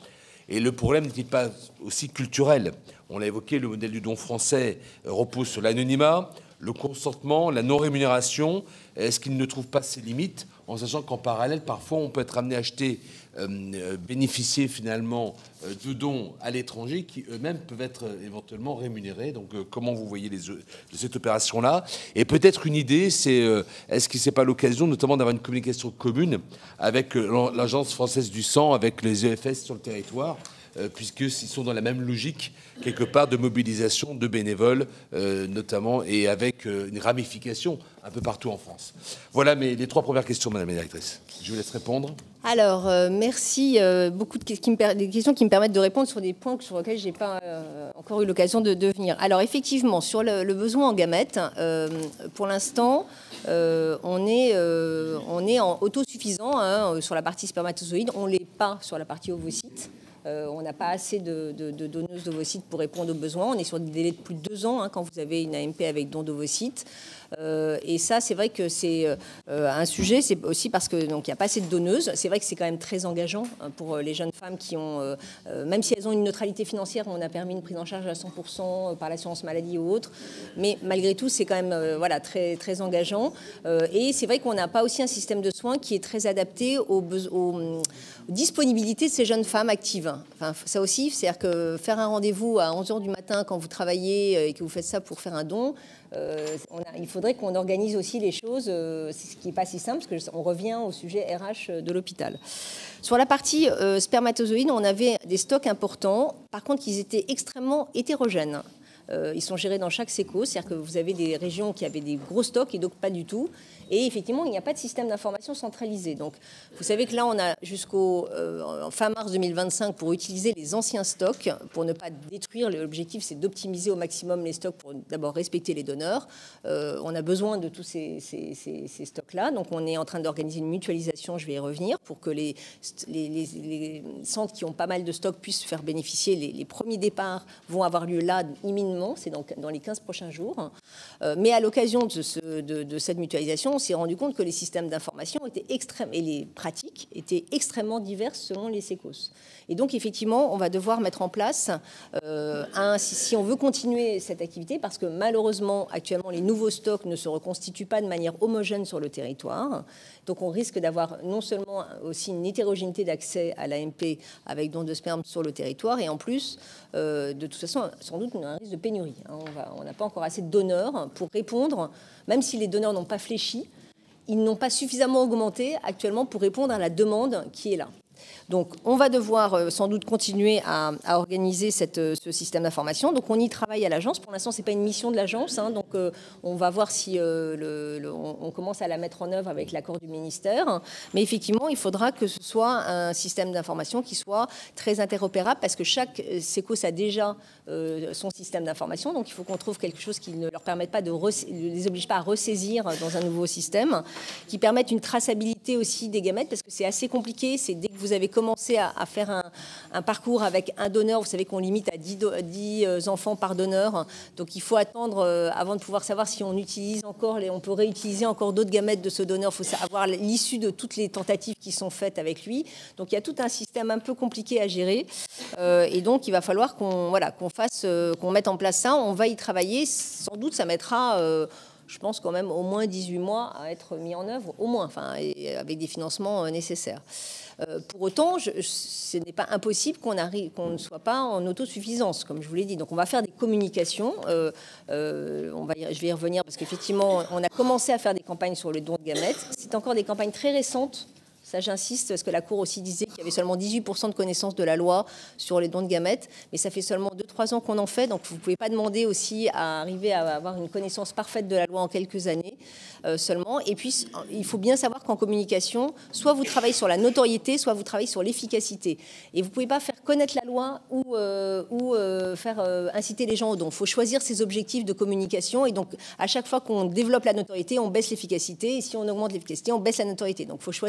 Et le problème n'est-il pas aussi culturel? On l'a évoqué, le modèle du don français repose sur l'anonymat, le consentement, la non-rémunération. Est-ce qu'il ne trouve pas ses limites, en sachant qu'en parallèle, parfois, on peut être amené à acheter, euh, bénéficier finalement euh, de dons à l'étranger qui eux-mêmes peuvent être euh, éventuellement rémunérés. Donc, euh, comment vous voyez les, cette opération-là? Et peut-être une idée, c'est euh, est-ce que c'est pas l'occasion, notamment, d'avoir une communication commune avec euh, l'Agence française du sang, avec les E F S sur le territoire, euh, puisqu'ils sont dans la même logique, quelque part, de mobilisation de bénévoles, euh, notamment, et avec euh, une ramification un peu partout en France. Voilà mes, les trois premières questions, Madame la Directrice. Je vous laisse répondre. Alors, euh, merci. Euh, beaucoup de qui me, des questions qui me permettent de répondre sur des points sur lesquels je n'ai pas euh, encore eu l'occasion de, de venir. Alors, effectivement, sur le, le besoin en gamètes, euh, pour l'instant, euh, on, euh, on est en autosuffisant hein, sur la partie spermatozoïde. On ne l'est pas sur la partie ovocyte. Euh, on n'a pas assez de, de, de donneuses d'ovocytes pour répondre aux besoins. On est sur des délais de plus de deux ans hein, quand vous avez une A M P avec don d'ovocytes. Euh, et ça, c'est vrai que c'est euh, un sujet. C'est aussi parce que donc il n'y a pas assez de donneuses. C'est vrai que c'est quand même très engageant hein, pour les jeunes femmes qui ont, euh, même si elles ont une neutralité financière, on a permis une prise en charge à cent pour cent par l'assurance maladie ou autre. Mais malgré tout, c'est quand même euh, voilà très très engageant. Euh, et c'est vrai qu'on n'a pas aussi un système de soins qui est très adapté aux, aux, aux disponibilités de ces jeunes femmes actives. Enfin, ça aussi, c'est-à-dire que faire un rendez-vous à onze heures du matin quand vous travaillez et que vous faites ça pour faire un don, euh, on a, il faudrait qu'on organise aussi les choses, euh, ce qui n'est pas si simple, parce qu'on revient au sujet R H de l'hôpital. Sur la partie euh, spermatozoïde, on avait des stocks importants, par contre, ils étaient extrêmement hétérogènes. Euh, ils sont gérés dans chaque séco, c'est-à-dire que vous avez des régions qui avaient des gros stocks et d'autres pas du tout. Et effectivement, il n'y a pas de système d'information centralisé. Donc, vous savez que là, on a jusqu'au euh, fin mars deux mille vingt-cinq pour utiliser les anciens stocks, pour ne pas détruire. L'objectif, c'est d'optimiser au maximum les stocks pour d'abord respecter les donneurs. Euh, on a besoin de tous ces, ces, ces, ces stocks-là. Donc, on est en train d'organiser une mutualisation, je vais y revenir, pour que les, les, les, les centres qui ont pas mal de stocks puissent faire bénéficier. Les, les premiers départs vont avoir lieu là, imminemment, c'est dans, dans les quinze prochains jours. Euh, mais à l'occasion de, ce, de, de cette mutualisation, on s'est rendu compte que les systèmes d'information étaient extrêmes et les pratiques étaient extrêmement diverses selon les sécos. Et donc, effectivement, on va devoir mettre en place, euh, un, si, si on veut continuer cette activité, parce que malheureusement, actuellement, les nouveaux stocks ne se reconstituent pas de manière homogène sur le territoire. Donc, on risque d'avoir non seulement aussi une hétérogénéité d'accès à l'A M P avec don de sperme sur le territoire, et en plus, euh, de toute façon, sans doute, on a un risque de pénurie. Hein. On n'a pas encore assez de donneurs pour répondre, même si les donneurs n'ont pas fléchi, ils n'ont pas suffisamment augmenté actuellement pour répondre à la demande qui est là. Donc, on va devoir euh, sans doute continuer à, à organiser cette, euh, ce système d'information. Donc, on y travaille à l'agence. Pour l'instant, ce n'est pas une mission de l'agence. Hein, donc, euh, on va voir si euh, le, le, on, on commence à la mettre en œuvre avec l'accord du ministère. Mais effectivement, il faudra que ce soit un système d'information qui soit très interopérable, parce que chaque sécos a déjà euh, son système d'information. Donc, il faut qu'on trouve quelque chose qui ne leur permette pas de ne les oblige pas à ressaisir dans un nouveau système, qui permette une traçabilité aussi des gamètes, parce que c'est assez compliqué. C'est dès que vous avez commencé à, à faire un, un parcours avec un donneur, vous savez qu'on limite à dix, dix enfants par donneur, donc il faut attendre euh, avant de pouvoir savoir si on utilise encore, les, on peut réutiliser encore d'autres gamètes de ce donneur, il faut avoir l'issue de toutes les tentatives qui sont faites avec lui, donc il y a tout un système un peu compliqué à gérer, euh, et donc il va falloir qu'on voilà, qu'on fasse, euh, qu'on mette en place ça, on va y travailler, sans doute ça mettra... Euh, je pense quand même au moins dix-huit mois à être mis en œuvre, au moins, enfin, et avec des financements euh, nécessaires. Euh, pour autant, je, je, ce n'est pas impossible qu'on arrive, qu'on ne soit pas en autosuffisance, comme je vous l'ai dit. Donc, on va faire des communications. Euh, euh, on va y, je vais y revenir parce qu'effectivement, on a commencé à faire des campagnes sur le don de gamètes. C'est encore des campagnes très récentes. Ça, j'insiste, parce que la Cour aussi disait qu'il y avait seulement dix-huit pour cent de connaissances de la loi sur les dons de gamètes, mais ça fait seulement deux trois ans qu'on en fait, donc vous ne pouvez pas demander aussi à arriver à avoir une connaissance parfaite de la loi en quelques années euh, seulement. Et puis, il faut bien savoir qu'en communication, soit vous travaillez sur la notoriété, soit vous travaillez sur l'efficacité. Et vous ne pouvez pas faire connaître la loi ou, euh, ou euh, faire euh, inciter les gens au don. Il faut choisir ses objectifs de communication, et donc à chaque fois qu'on développe la notoriété, on baisse l'efficacité, et si on augmente l'efficacité, on baisse la notoriété. Donc il faut choisir aussi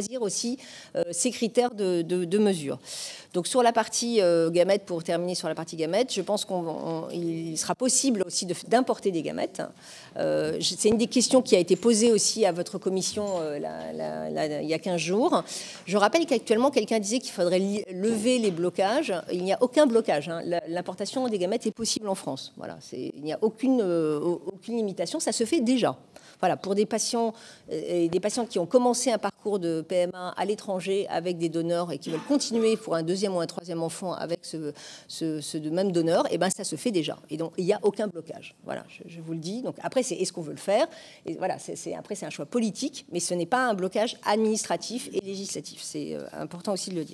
aussi euh, ces critères de, de, de mesure. Donc sur la partie euh, gamètes, pour terminer sur la partie gamètes, je pense qu'il sera possible aussi d'importer des gamètes. Euh, C'est une des questions qui a été posée aussi à votre commission euh, la, la, la, il y a quinze jours. Je rappelle qu'actuellement, quelqu'un disait qu'il faudrait lever les blocages. Il n'y a aucun blocage. Hein. L'importation des gamètes est possible en France. Voilà, il n'y a aucune, euh, aucune limitation. Ça se fait déjà. Voilà, pour des patients, et des patients qui ont commencé un parcours de P M A à l'étranger avec des donneurs et qui veulent continuer pour un deuxième ou un troisième enfant avec ce, ce, ce même donneur, et ben ça se fait déjà. Et donc il n'y a aucun blocage. Voilà, je, je vous le dis. Donc après, c'est est-ce qu'on veut le faire? Et voilà, c'est, c'est, après c'est un choix politique, mais ce n'est pas un blocage administratif et législatif. C'est euh, important aussi de le dire.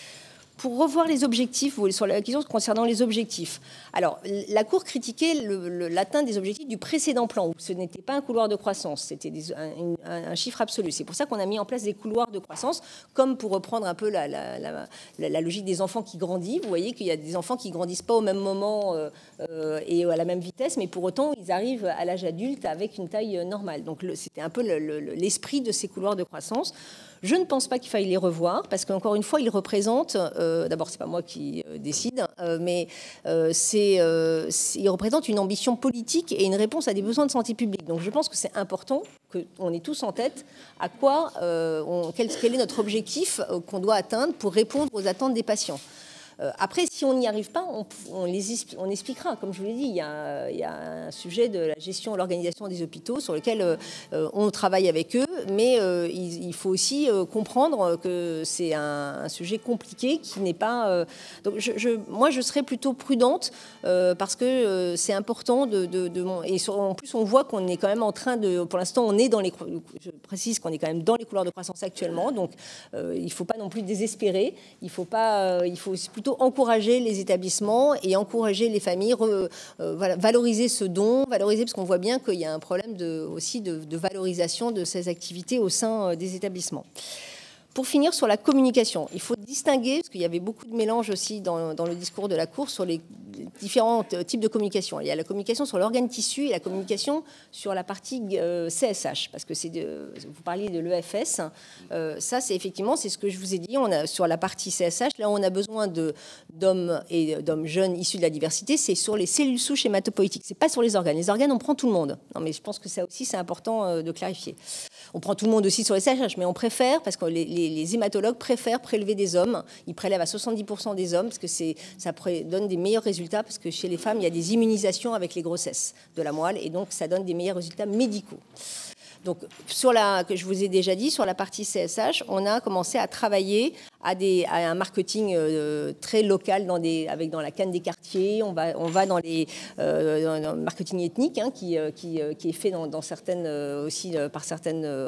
Pour revoir les objectifs, sur la question concernant les objectifs. Alors, la Cour critiquait l'atteinte des objectifs du précédent plan, où ce n'était pas un couloir de croissance, c'était un, un, un chiffre absolu. C'est pour ça qu'on a mis en place des couloirs de croissance, comme pour reprendre un peu la, la, la, la, la logique des enfants qui grandissent. Vous voyez qu'il y a des enfants qui ne grandissent pas au même moment euh, euh, et à la même vitesse, mais pour autant, ils arrivent à l'âge adulte avec une taille normale. Donc, c'était un peu l'esprit de ces couloirs de croissance. Je ne pense pas qu'il faille les revoir, parce qu'encore une fois, ils représentent, euh, d'abord, c'est pas moi qui euh, décide, euh, mais euh, c'est, euh, ils représentent une ambition politique et une réponse à des besoins de santé publique. Donc je pense que c'est important qu'on ait tous en tête à quoi, euh, on, quel, quel est notre objectif euh, qu'on doit atteindre pour répondre aux attentes des patients. Euh, après, si on n'y arrive pas, on, on, les, on expliquera. Comme je vous l'ai dit, il y, a, il y a un sujet de la gestion, l'organisation des hôpitaux sur lequel euh, on travaille avec eux, mais euh, il, il faut aussi euh, comprendre que c'est un, un sujet compliqué qui n'est pas... Euh, donc je, je, moi, je serais plutôt prudente euh, parce que euh, c'est important de... de, de et sur, en plus, on voit qu'on est quand même en train de... Pour l'instant, on est dans les... Je précise qu'on est quand même dans les couloirs de croissance actuellement, donc euh, il ne faut pas non plus désespérer. Il faut pas... Euh, il faut plutôt encourager les établissements et encourager les familles, re, euh, voilà, valoriser ce don, valoriser, parce qu'on voit bien qu'il y a un problème de, aussi de, de valorisation de ces activités au sein euh, des établissements. Pour finir sur la communication, il faut distinguer, parce qu'il y avait beaucoup de mélange aussi dans, dans le discours de la Cour sur les différents types de communication. Il y a la communication sur l'organe tissu et la communication sur la partie euh, C S H, parce que c'est de, vous parliez de l'E F S. Euh, ça, c'est effectivement, c'est ce que je vous ai dit. On a sur la partie C S H, là, on a besoin de d'hommes et d'hommes jeunes issus de la diversité. C'est sur les cellules souches hématopoïétiques. C'est pas sur les organes. Les organes, on prend tout le monde. Non, mais je pense que ça aussi, c'est important euh, de clarifier. On prend tout le monde aussi sur les C S H, mais on préfère, parce que les, les, les hématologues préfèrent prélever des hommes. Ils prélèvent à soixante-dix pour cent des hommes, parce que c'est, ça donne des meilleurs résultats, parce que chez les femmes, il y a des immunisations avec les grossesses de la moelle, et donc ça donne des meilleurs résultats médicaux. Donc, sur la, que je vous ai déjà dit, sur la partie C S H, on a commencé à travailler à, des, à un marketing euh, très local dans, des, avec, dans la canne des quartiers. On va, on va dans, les, euh, dans le marketing ethnique hein, qui, qui, qui est fait dans, dans certaines, aussi euh, par certaines euh,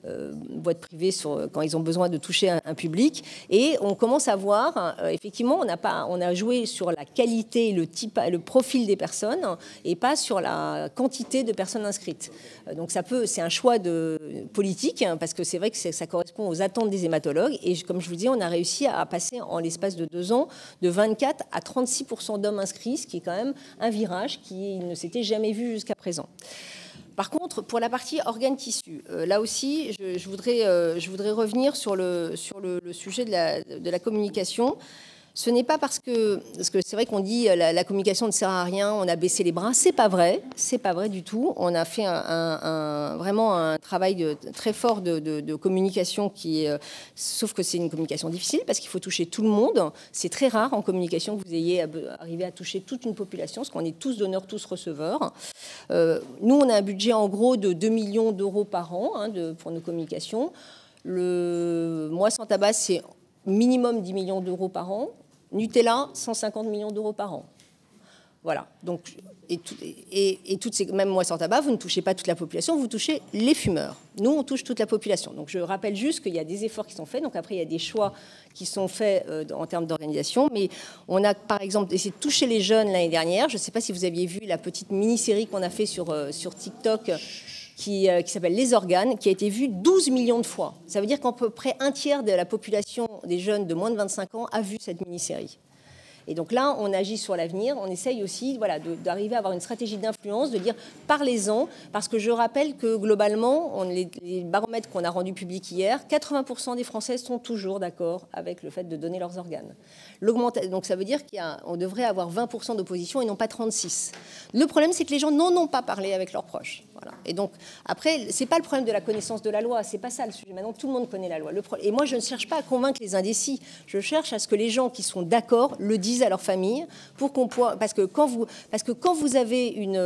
boîtes privées sur, quand ils ont besoin de toucher un, un public. Et on commence à voir, euh, effectivement, on a, pas, on a joué sur la qualité, le, type, le profil des personnes et pas sur la quantité de personnes inscrites. Donc, ça peut, c'est un choix de politique, hein, parce que c'est vrai que ça correspond aux attentes des hématologues. Et comme je vous dis, on a réussi à passer en l'espace de deux ans de vingt-quatre à trente-six pour cent d'hommes inscrits, ce qui est quand même un virage qui ne s'était jamais vu jusqu'à présent. Par contre, pour la partie organes-tissus, euh, là aussi, je, je, voudrais, euh, je voudrais revenir sur le, sur le, le sujet de la, de la communication. Ce n'est pas parce que, parce que c'est vrai qu'on dit la, la communication ne sert à rien, on a baissé les bras. C'est pas vrai, c'est pas vrai du tout. On a fait un, un, un, vraiment un travail de, très fort de, de, de communication qui, est, sauf que c'est une communication difficile parce qu'il faut toucher tout le monde. C'est très rare en communication que vous ayez arrivé à toucher toute une population, parce qu'on est tous donneurs, tous receveurs. Euh, nous, on a un budget en gros de deux millions d'euros par an hein, de, pour nos communications. Le Moi Sans Tabac, c'est minimum dix millions d'euros par an. Nutella, cent cinquante millions d'euros par an. Voilà. Donc, et, tout, et, et toutes ces, même Moi Sans Tabac, vous ne touchez pas toute la population, vous touchez les fumeurs. Nous, on touche toute la population. Donc, je rappelle juste qu'il y a des efforts qui sont faits. Donc, après, il y a des choix qui sont faits euh, en termes d'organisation. Mais on a, par exemple, essayé de toucher les jeunes l'année dernière. Je ne sais pas si vous aviez vu la petite mini-série qu'on a fait sur, euh, sur TikTok, qui, euh, qui s'appelle Les Organes, qui a été vue douze millions de fois. Ça veut dire qu'à peu près un tiers de la population des jeunes de moins de vingt-cinq ans a vu cette mini-série. Et donc là, on agit sur l'avenir, on essaye aussi voilà, d'arriver à avoir une stratégie d'influence, de dire parlez-en, parce que je rappelle que globalement, on, les, les baromètres qu'on a rendus publics hier, quatre-vingts pour cent des Français sont toujours d'accord avec le fait de donner leurs organes. Donc ça veut dire qu'on devrait avoir vingt pour cent d'opposition et non pas trente-six. Le problème, c'est que les gens n'en ont pas parlé avec leurs proches. Voilà. Et donc, après, ce n'est pas le problème de la connaissance de la loi, c'est pas ça le sujet. Maintenant, tout le monde connaît la loi. Le pro... Et moi, je ne cherche pas à convaincre les indécis. Je cherche à ce que les gens qui sont d'accord le disent à leur famille, pour qu'on puisse... parce que quand vous, parce que quand vous avez une,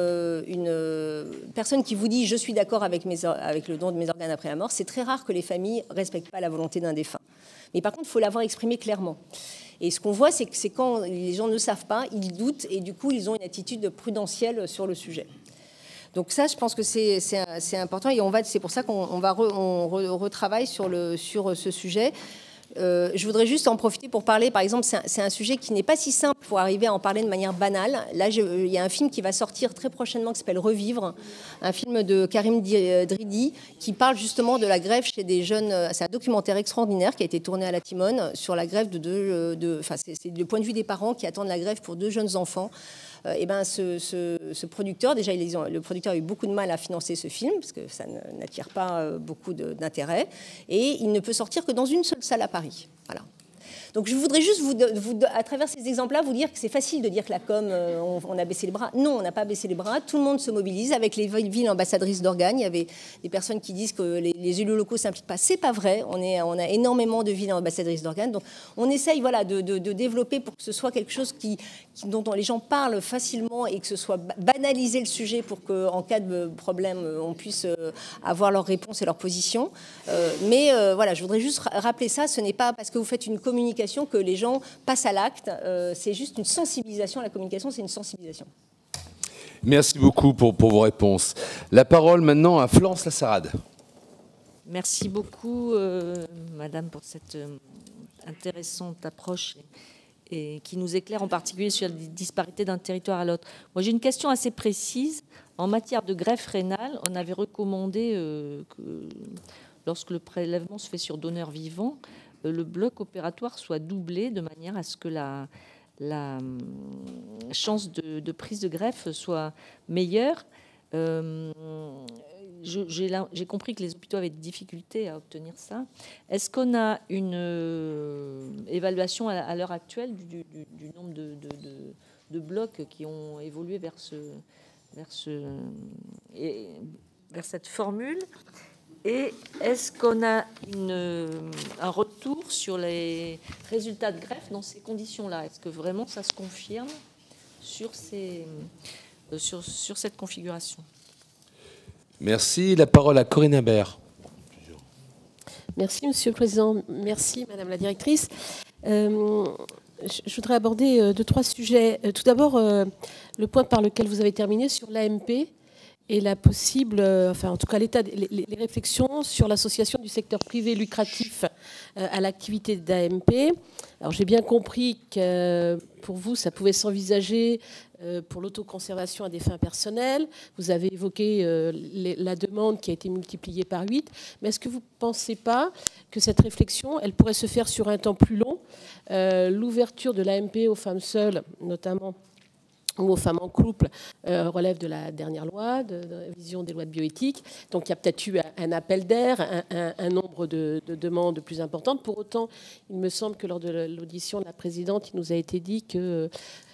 une personne qui vous dit « je suis d'accord avec, mes... avec le don de mes organes après la mort », c'est très rare que les familles ne respectent pas la volonté d'un défunt. Mais par contre, il faut l'avoir exprimé clairement. Et ce qu'on voit, c'est que c'est quand les gens ne savent pas, ils doutent, et du coup, ils ont une attitude prudentielle sur le sujet. Donc ça, je pense que c'est important, et c'est pour ça qu'on va re, on re, retravaille sur, le, sur ce sujet. Euh, je voudrais juste en profiter pour parler, par exemple, c'est un, un sujet qui n'est pas si simple pour arriver à en parler de manière banale. Là, je, il y a un film qui va sortir très prochainement qui s'appelle Revivre, un film de Karim Dridi qui parle justement de la greffe chez des jeunes. C'est un documentaire extraordinaire qui a été tourné à la Timone sur la greffe de deux. De, enfin, c'est le point de vue des parents qui attendent la greffe pour deux jeunes enfants. Euh, et ben, ce, ce, ce producteur, déjà, il, le producteur a eu beaucoup de mal à financer ce film parce que ça n'attire pas beaucoup d'intérêt, et il ne peut sortir que dans une seule salle à Paris. Voilà. Donc je voudrais juste, vous, vous, à travers ces exemples-là, vous dire que c'est facile de dire que la com, on, on a baissé les bras. Non, on n'a pas baissé les bras. Tout le monde se mobilise. Avec les villes ambassadrices d'organes, il y avait des personnes qui disent que les, les élus locaux ne s'impliquent pas. C'est pas vrai. On, est, on a énormément de villes ambassadrices d'organes. Donc on essaye voilà, de, de, de développer pour que ce soit quelque chose qui, qui, dont on, les gens parlent facilement et que ce soit banaliser le sujet pour qu'en cas de problème, on puisse avoir leur réponse et leur position. Euh, mais euh, voilà, je voudrais juste rappeler ça. Ce n'est pas parce que vous faites une communication que les gens passent à l'acte. Euh, c'est juste une sensibilisation. La communication, c'est une sensibilisation. Merci beaucoup pour, pour vos réponses. La parole maintenant à Florence Lassaranne. Merci beaucoup, euh, Madame, pour cette euh, intéressante approche et, et qui nous éclaire en particulier sur la disparité d'un territoire à l'autre. Moi, j'ai une question assez précise. En matière de greffe rénale, on avait recommandé euh, que lorsque le prélèvement se fait sur donneur vivant, le bloc opératoire soit doublé de manière à ce que la, la chance de, de prise de greffe soit meilleure. Euh, J'ai compris que les hôpitaux avaient des difficultés à obtenir ça. Est-ce qu'on a une euh, évaluation à, à l'heure actuelle du, du, du nombre de, de, de, de blocs qui ont évolué vers, ce, vers, ce, et, vers cette formule? Et est-ce qu'on a une, un retour sur les résultats de greffe dans ces conditions-là? Est-ce que vraiment ça se confirme sur, ces, sur, sur cette configuration? Merci. La parole à Corinne Imbert. Merci, Monsieur le Président. Merci, Madame la Directrice. Euh, je voudrais aborder deux, trois sujets. Tout d'abord, euh, le point par lequel vous avez terminé sur l'A M P. Et la possible, enfin en tout cas l'état, les, les réflexions sur l'association du secteur privé lucratif à l'activité d'A M P. Alors j'ai bien compris que pour vous, ça pouvait s'envisager pour l'autoconservation à des fins personnelles. Vous avez évoqué la demande qui a été multipliée par huit. Mais est-ce que vous ne pensez pas que cette réflexion, elle pourrait se faire sur un temps plus long? L'ouverture de l'A M P aux femmes seules, notamment, ou aux femmes en couple, euh, relève de la dernière loi, de, de révision des lois de bioéthique. Donc il y a peut-être eu un appel d'air, un, un, un nombre de, de demandes plus importantes. Pour autant, il me semble que lors de l'audition de la présidente, il nous a été dit que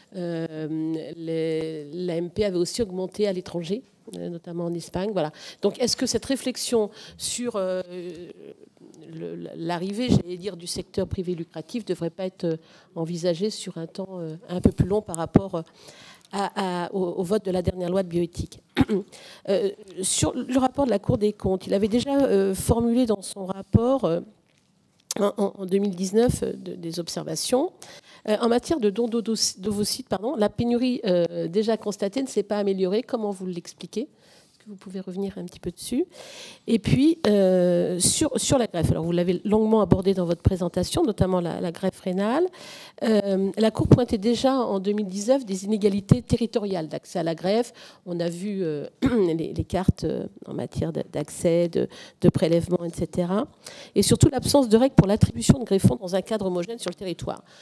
euh, l'A M P avait aussi augmenté à l'étranger, notamment en Espagne. Voilà. Donc est-ce que cette réflexion sur euh, l'arrivée, j'allais dire, du secteur privé lucratif ne devrait pas être envisagée sur un temps un peu plus long par rapport à, à, au, au vote de la dernière loi de bioéthique? euh, Sur le rapport de la Cour des comptes, il avait déjà euh, formulé dans son rapport euh, en, en deux mille dix-neuf euh, de, des observations. Euh, en matière de dons d'ovocytes, pardon, la pénurie euh, déjà constatée ne s'est pas améliorée. Comment vous l'expliquez? Vous pouvez revenir un petit peu dessus. Et puis, euh, sur, sur la greffe, alors vous l'avez longuement abordé dans votre présentation, notamment la, la greffe rénale. Euh, la Cour pointait déjà en deux mille dix-neuf des inégalités territoriales d'accès à la greffe. On a vu euh, les, les cartes en matière d'accès, de, de prélèvement, et cetera. Et surtout l'absence de règles pour l'attribution de greffons dans un cadre homogène sur le territoire.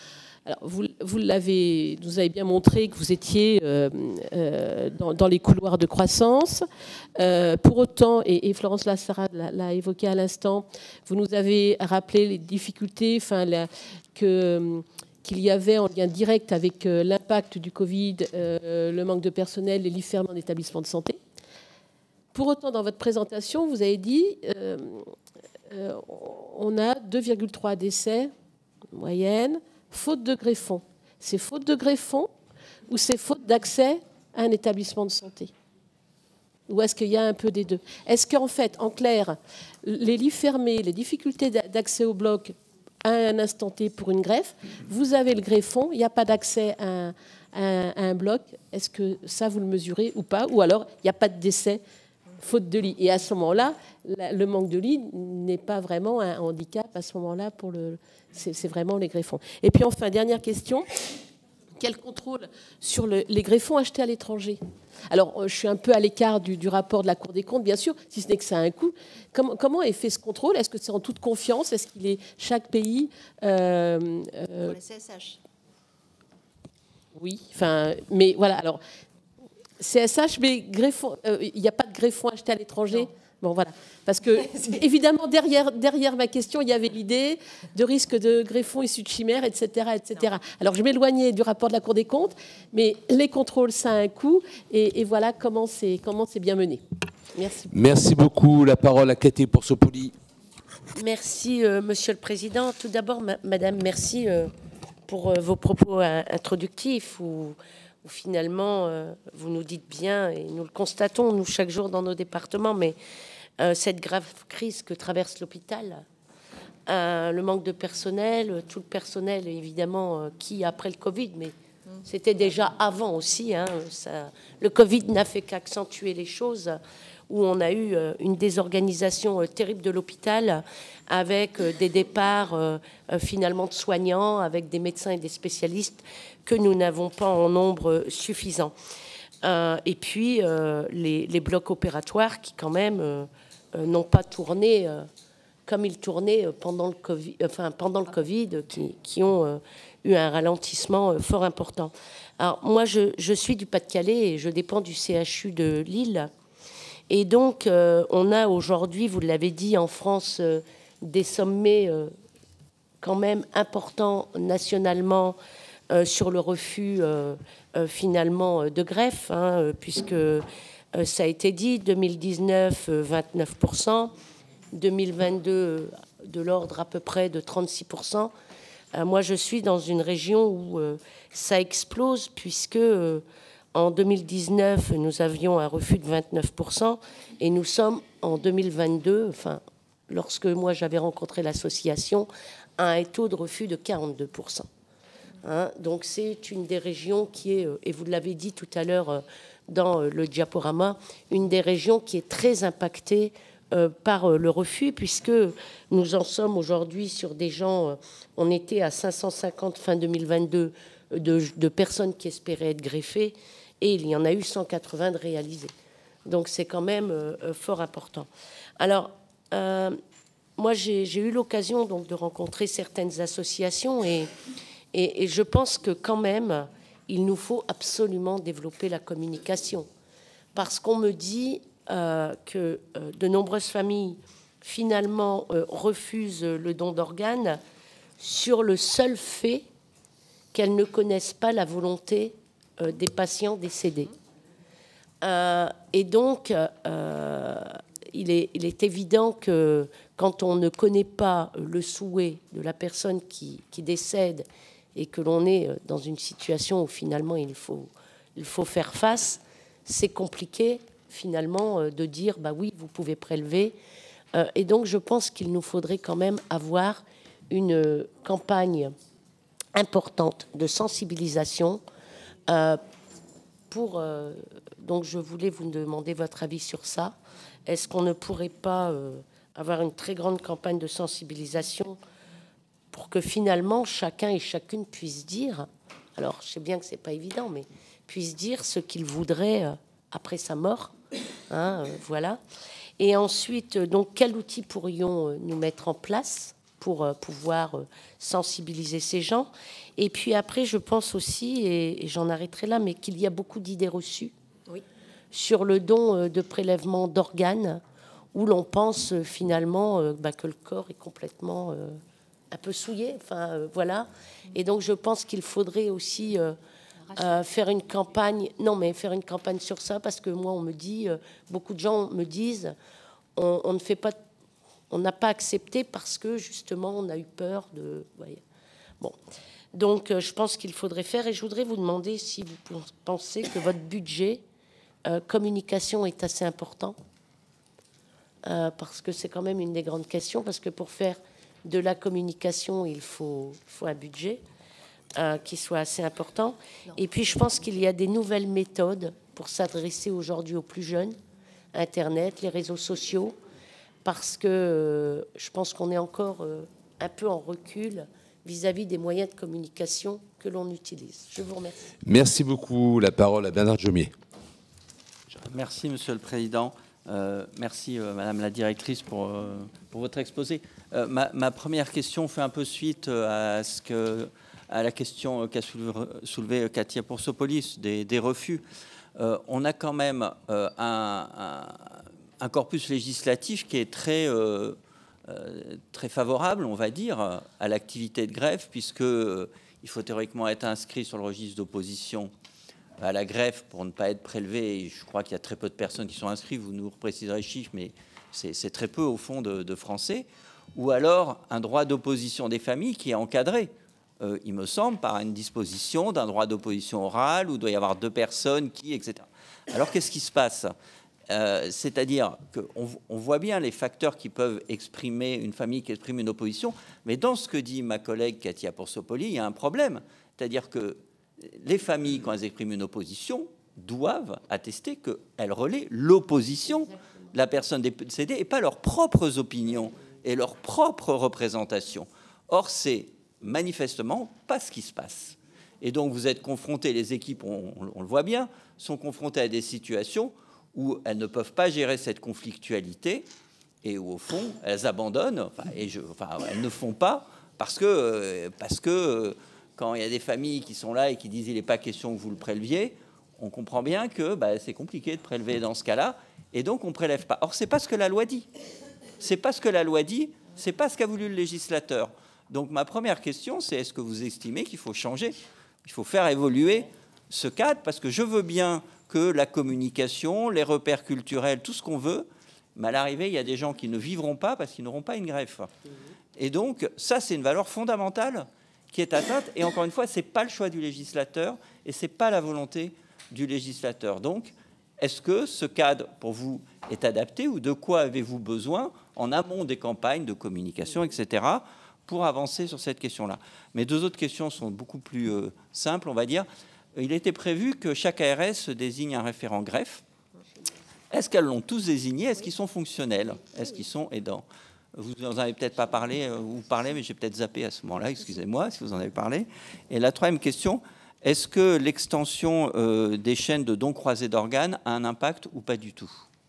Alors, vous, vous l'avez, vous avez bien montré que vous étiez euh, euh, dans, dans les couloirs de croissance. Euh, pour autant, et, et Florence Lassarade l'a, l'a évoqué à l'instant, vous nous avez rappelé les difficultés, enfin, la, que, qu'il y avait en lien direct avec euh, l'impact du Covid, euh, le manque de personnel, les lits fermés en établissement de santé. Pour autant, dans votre présentation, vous avez dit euh, euh, on a deux virgule trois décès en moyenne. Faute de greffon. C'est faute de greffon ou c'est faute d'accès à un établissement de santé? Ou est-ce qu'il y a un peu des deux? Est-ce qu'en fait, en clair, les lits fermés, les difficultés d'accès au bloc à un instant T pour une greffe, vous avez le greffon, il n'y a pas d'accès à un, à un, à un bloc, est-ce que ça vous le mesurez ou pas? Ou alors il n'y a pas de décès faute de lit? Et à ce moment-là, le manque de lit n'est pas vraiment un handicap à ce moment-là pour le... C'est vraiment les greffons. Et puis enfin, dernière question. Quel contrôle sur le, les greffons achetés à l'étranger? Alors, je suis un peu à l'écart du, du rapport de la Cour des comptes, bien sûr, si ce n'est que ça a un coût. Comment, comment est fait ce contrôle? Est-ce que c'est en toute confiance? Est-ce qu'il est chaque pays euh, euh, Pour les C S H. Oui, enfin, mais voilà. Alors, C S H, mais greffon, il euh, n'y a pas de greffons achetés à l'étranger? Non. Bon, voilà. Parce que, évidemment, derrière, derrière ma question, il y avait l'idée de risque de greffons issus de chimères, et cetera, et cetera. Alors, je m'éloignais du rapport de la Cour des comptes, mais les contrôles, ça a un coût, et, et voilà comment c'est comment c'est bien mené. Merci. Merci beaucoup. La parole à Cathy Poursopoulis. Merci, euh, Monsieur le Président. Tout d'abord, ma, Madame, merci euh, pour euh, vos propos euh, introductifs, où, où finalement, euh, vous nous dites bien, et nous le constatons, nous, chaque jour dans nos départements, mais Euh, cette grave crise que traverse l'hôpital, euh, le manque de personnel, tout le personnel évidemment euh, qui après le Covid, mais c'était déjà avant aussi, hein, ça, le Covid n'a fait qu'accentuer les choses, où on a eu euh, une désorganisation euh, terrible de l'hôpital, avec euh, des départs euh, euh, finalement de soignants, avec des médecins et des spécialistes que nous n'avons pas en nombre suffisant. Euh, et puis euh, les, les blocs opératoires qui quand même euh, euh, n'ont pas tourné euh, comme ils tournaient pendant le Covid, enfin pendant le Covid, qui, qui ont euh, eu un ralentissement euh, fort important. Alors moi, je, je suis du Pas-de-Calais et je dépends du C H U de Lille. Et donc, euh, on a aujourd'hui, vous l'avez dit, en France, euh, des sommets euh, quand même importants nationalement euh, sur le refus euh, euh, finalement de greffe, hein, euh, puisque euh, ça a été dit, deux mille dix-neuf, euh, vingt-neuf pour cent, deux mille vingt-deux, euh, de l'ordre à peu près de trente-six pour cent. Euh, moi, je suis dans une région où euh, ça explose, puisque... Euh, En deux mille dix-neuf, nous avions un refus de vingt-neuf pour cent et nous sommes en deux mille vingt-deux, enfin, lorsque moi j'avais rencontré l'association, à un taux de refus de quarante-deux pour cent. Hein, donc c'est une des régions qui est, et vous l'avez dit tout à l'heure dans le diaporama, une des régions qui est très impactée euh, par le refus, puisque nous en sommes aujourd'hui sur des gens, euh, on était à cinq cent cinquante fin deux mille vingt-deux de, de personnes qui espéraient être greffées, et il y en a eu cent quatre-vingts de réalisés. Donc c'est quand même euh, fort important. Alors, euh, moi j'ai eu l'occasion donc de rencontrer certaines associations, et, et, et je pense que quand même, il nous faut absolument développer la communication. Parce qu'on me dit euh, que euh, de nombreuses familles, finalement, euh, refusent le don d'organes sur le seul fait qu'elles ne connaissent pas la volonté euh, des patients décédés. Euh, et donc, euh, il, est, il est évident que quand on ne connaît pas le souhait de la personne qui, qui décède et que l'on est dans une situation où finalement il faut, il faut faire face, c'est compliqué finalement de dire bah oui, vous pouvez prélever. Euh, et donc, je pense qu'il nous faudrait quand même avoir une campagne importante de sensibilisation euh, pour euh, donc je voulais vous demander votre avis sur ça. Est-ce qu'on ne pourrait pas euh, avoir une très grande campagne de sensibilisation pour que finalement chacun et chacune puisse dire, alors je sais bien que c'est pas évident, mais puisse dire ce qu'il voudrait euh, après sa mort, hein, euh, voilà. Et ensuite, donc quel outil pourrions nous mettre en place pour euh, pouvoir euh, sensibiliser ces gens. Et puis après, je pense aussi, et, et j'en arrêterai là, mais qu'il y a beaucoup d'idées reçues Oui. sur le don euh, de prélèvement d'organes, où l'on pense euh, finalement euh, bah, que le corps est complètement euh, un peu souillé. Enfin, euh, voilà. Et donc, je pense qu'il faudrait aussi euh, euh, faire une campagne. Non, mais faire une campagne sur ça, parce que moi, on me dit, euh, beaucoup de gens me disent, on, on ne fait pas, on n'a pas accepté parce que justement, on a eu peur de. Voyez. Bon. Donc, euh, je pense qu'il faudrait faire. Et je voudrais vous demander si vous pensez que votre budget euh, communication est assez important. Euh, parce que c'est quand même une des grandes questions, parce que pour faire de la communication, il faut, faut un budget euh, qui soit assez important. Non. Et puis, je pense qu'il y a des nouvelles méthodes pour s'adresser aujourd'hui aux plus jeunes, Internet, les réseaux sociaux, parce que euh, je pense qu'on est encore euh, un peu en recul vis-à-vis des moyens de communication que l'on utilise. Je vous remercie. Merci beaucoup. La parole à Bernard Jomier. Merci, Monsieur le Président. Euh, merci, euh, Madame la Directrice, pour, euh, pour votre exposé. Euh, ma, ma première question fait un peu suite à, ce que, à la question qu'a soulevée Katia Poursopolis, des, des refus. Euh, on a quand même euh, un, un, un corpus législatif qui est très, euh, euh, très favorable, on va dire, à l'activité de greffe, puisque euh, il faut théoriquement être inscrit sur le registre d'opposition à la greffe pour ne pas être prélevé. Et je crois qu'il y a très peu de personnes qui sont inscrites, vous nous préciserez les chiffres, mais c'est très peu au fond de, de Français. Ou alors un droit d'opposition des familles qui est encadré, euh, il me semble, par une disposition d'un droit d'opposition orale où il doit y avoir deux personnes qui, et cetera. Alors qu'est-ce qui se passe? euh, C'est-à-dire qu'on on voit bien les facteurs qui peuvent exprimer, une famille qui exprime une opposition, mais dans ce que dit ma collègue Katia Poursopolis, il y a un problème. C'est-à-dire que les familles, quand elles expriment une opposition, doivent attester qu'elles relaient l'opposition de la personne décédée et pas leurs propres opinions et leurs propres représentations. Or, c'est manifestement pas ce qui se passe. Et donc, vous êtes confrontés, les équipes, on, on le voit bien, sont confrontées à des situations où elles ne peuvent pas gérer cette conflictualité et où, au fond, elles abandonnent, enfin, et je, enfin, elles ne font pas parce que... Parce que quand il y a des familles qui sont là et qui disent il n'est pas question que vous le préleviez, on comprend bien que bah, c'est compliqué de prélever dans ce cas-là, et donc on ne prélève pas. Or, ce n'est pas ce que la loi dit. C'est pas ce que la loi dit, c'est pas ce qu'a voulu le législateur. Donc ma première question, c'est est-ce que vous estimez qu'il faut changer, il faut faire évoluer ce cadre, parce que je veux bien que la communication, les repères culturels, tout ce qu'on veut, mais à l'arrivée, il y a des gens qui ne vivront pas parce qu'ils n'auront pas une greffe. Et donc, ça, c'est une valeur fondamentale qui est atteinte, et encore une fois, ce n'est pas le choix du législateur, et ce n'est pas la volonté du législateur. Donc, est-ce que ce cadre, pour vous, est adapté, ou de quoi avez-vous besoin en amont des campagnes de communication, et cetera, pour avancer sur cette question-là? Mes deux autres questions sont beaucoup plus euh, simples, on va dire. Il était prévu que chaque A R S désigne un référent greffe. Est-ce qu'elles l'ont tous désigné? Est-ce qu'ils sont fonctionnels? Est-ce qu'ils sont aidants? Vous n'en avez peut-être pas parlé, euh, ou parlé, mais j'ai peut-être zappé à ce moment-là, excusez-moi si vous en avez parlé. Et la troisième question, est-ce que l'extension euh, des chaînes de dons croisés d'organes a un impact ou pas du tout?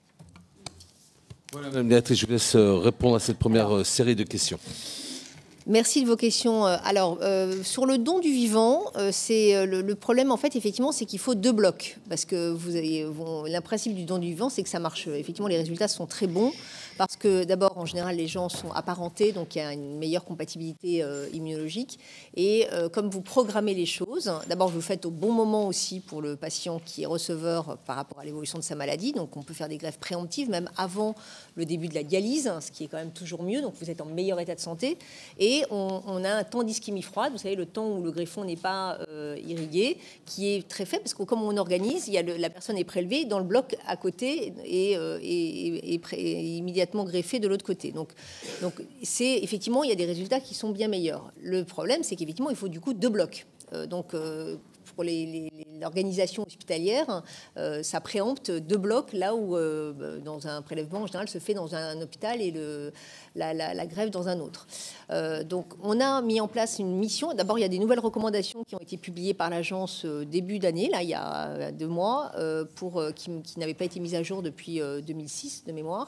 Voilà, Madame la Directrice, je vous laisse répondre à cette première Alors, série de questions. Merci de vos questions. Alors, euh, sur le don du vivant, euh, c'est le, le problème, en fait, effectivement, c'est qu'il faut deux blocs. Parce que vous avez, bon, le principe du don du vivant, c'est que ça marche. Effectivement, les résultats sont très bons. Parce que, d'abord, en général, les gens sont apparentés, donc il y a une meilleure compatibilité euh, immunologique. Et euh, comme vous programmez les choses, d'abord, vous le faites au bon moment aussi pour le patient qui est receveur par rapport à l'évolution de sa maladie. Donc, on peut faire des greffes préemptives, même avant le début de la dialyse, ce qui est quand même toujours mieux. Donc, vous êtes en meilleur état de santé. Et on, on a un temps d'ischémie froide, vous savez, le temps où le greffon n'est pas euh, irrigué, qui est très faible, parce que comme on organise, il y a le, la personne est prélevée dans le bloc à côté et, euh, et, et, et, et immédiatement greffé de l'autre côté. Donc, donc c'est effectivement, il y a des résultats qui sont bien meilleurs. Le problème, c'est qu'effectivement, il faut du coup deux blocs. Euh, donc, euh, pour l'organisation hospitalière, euh, ça préempte deux blocs, là où, euh, dans un prélèvement, en général, se fait dans un, un hôpital et le, la, la, la greffe dans un autre. Euh, donc, on a mis en place une mission. D'abord, il y a des nouvelles recommandations qui ont été publiées par l'agence euh, début d'année, là, il y a deux mois, euh, pour, euh, qui, qui n'avaient pas été mises à jour depuis euh, deux mille six, de mémoire.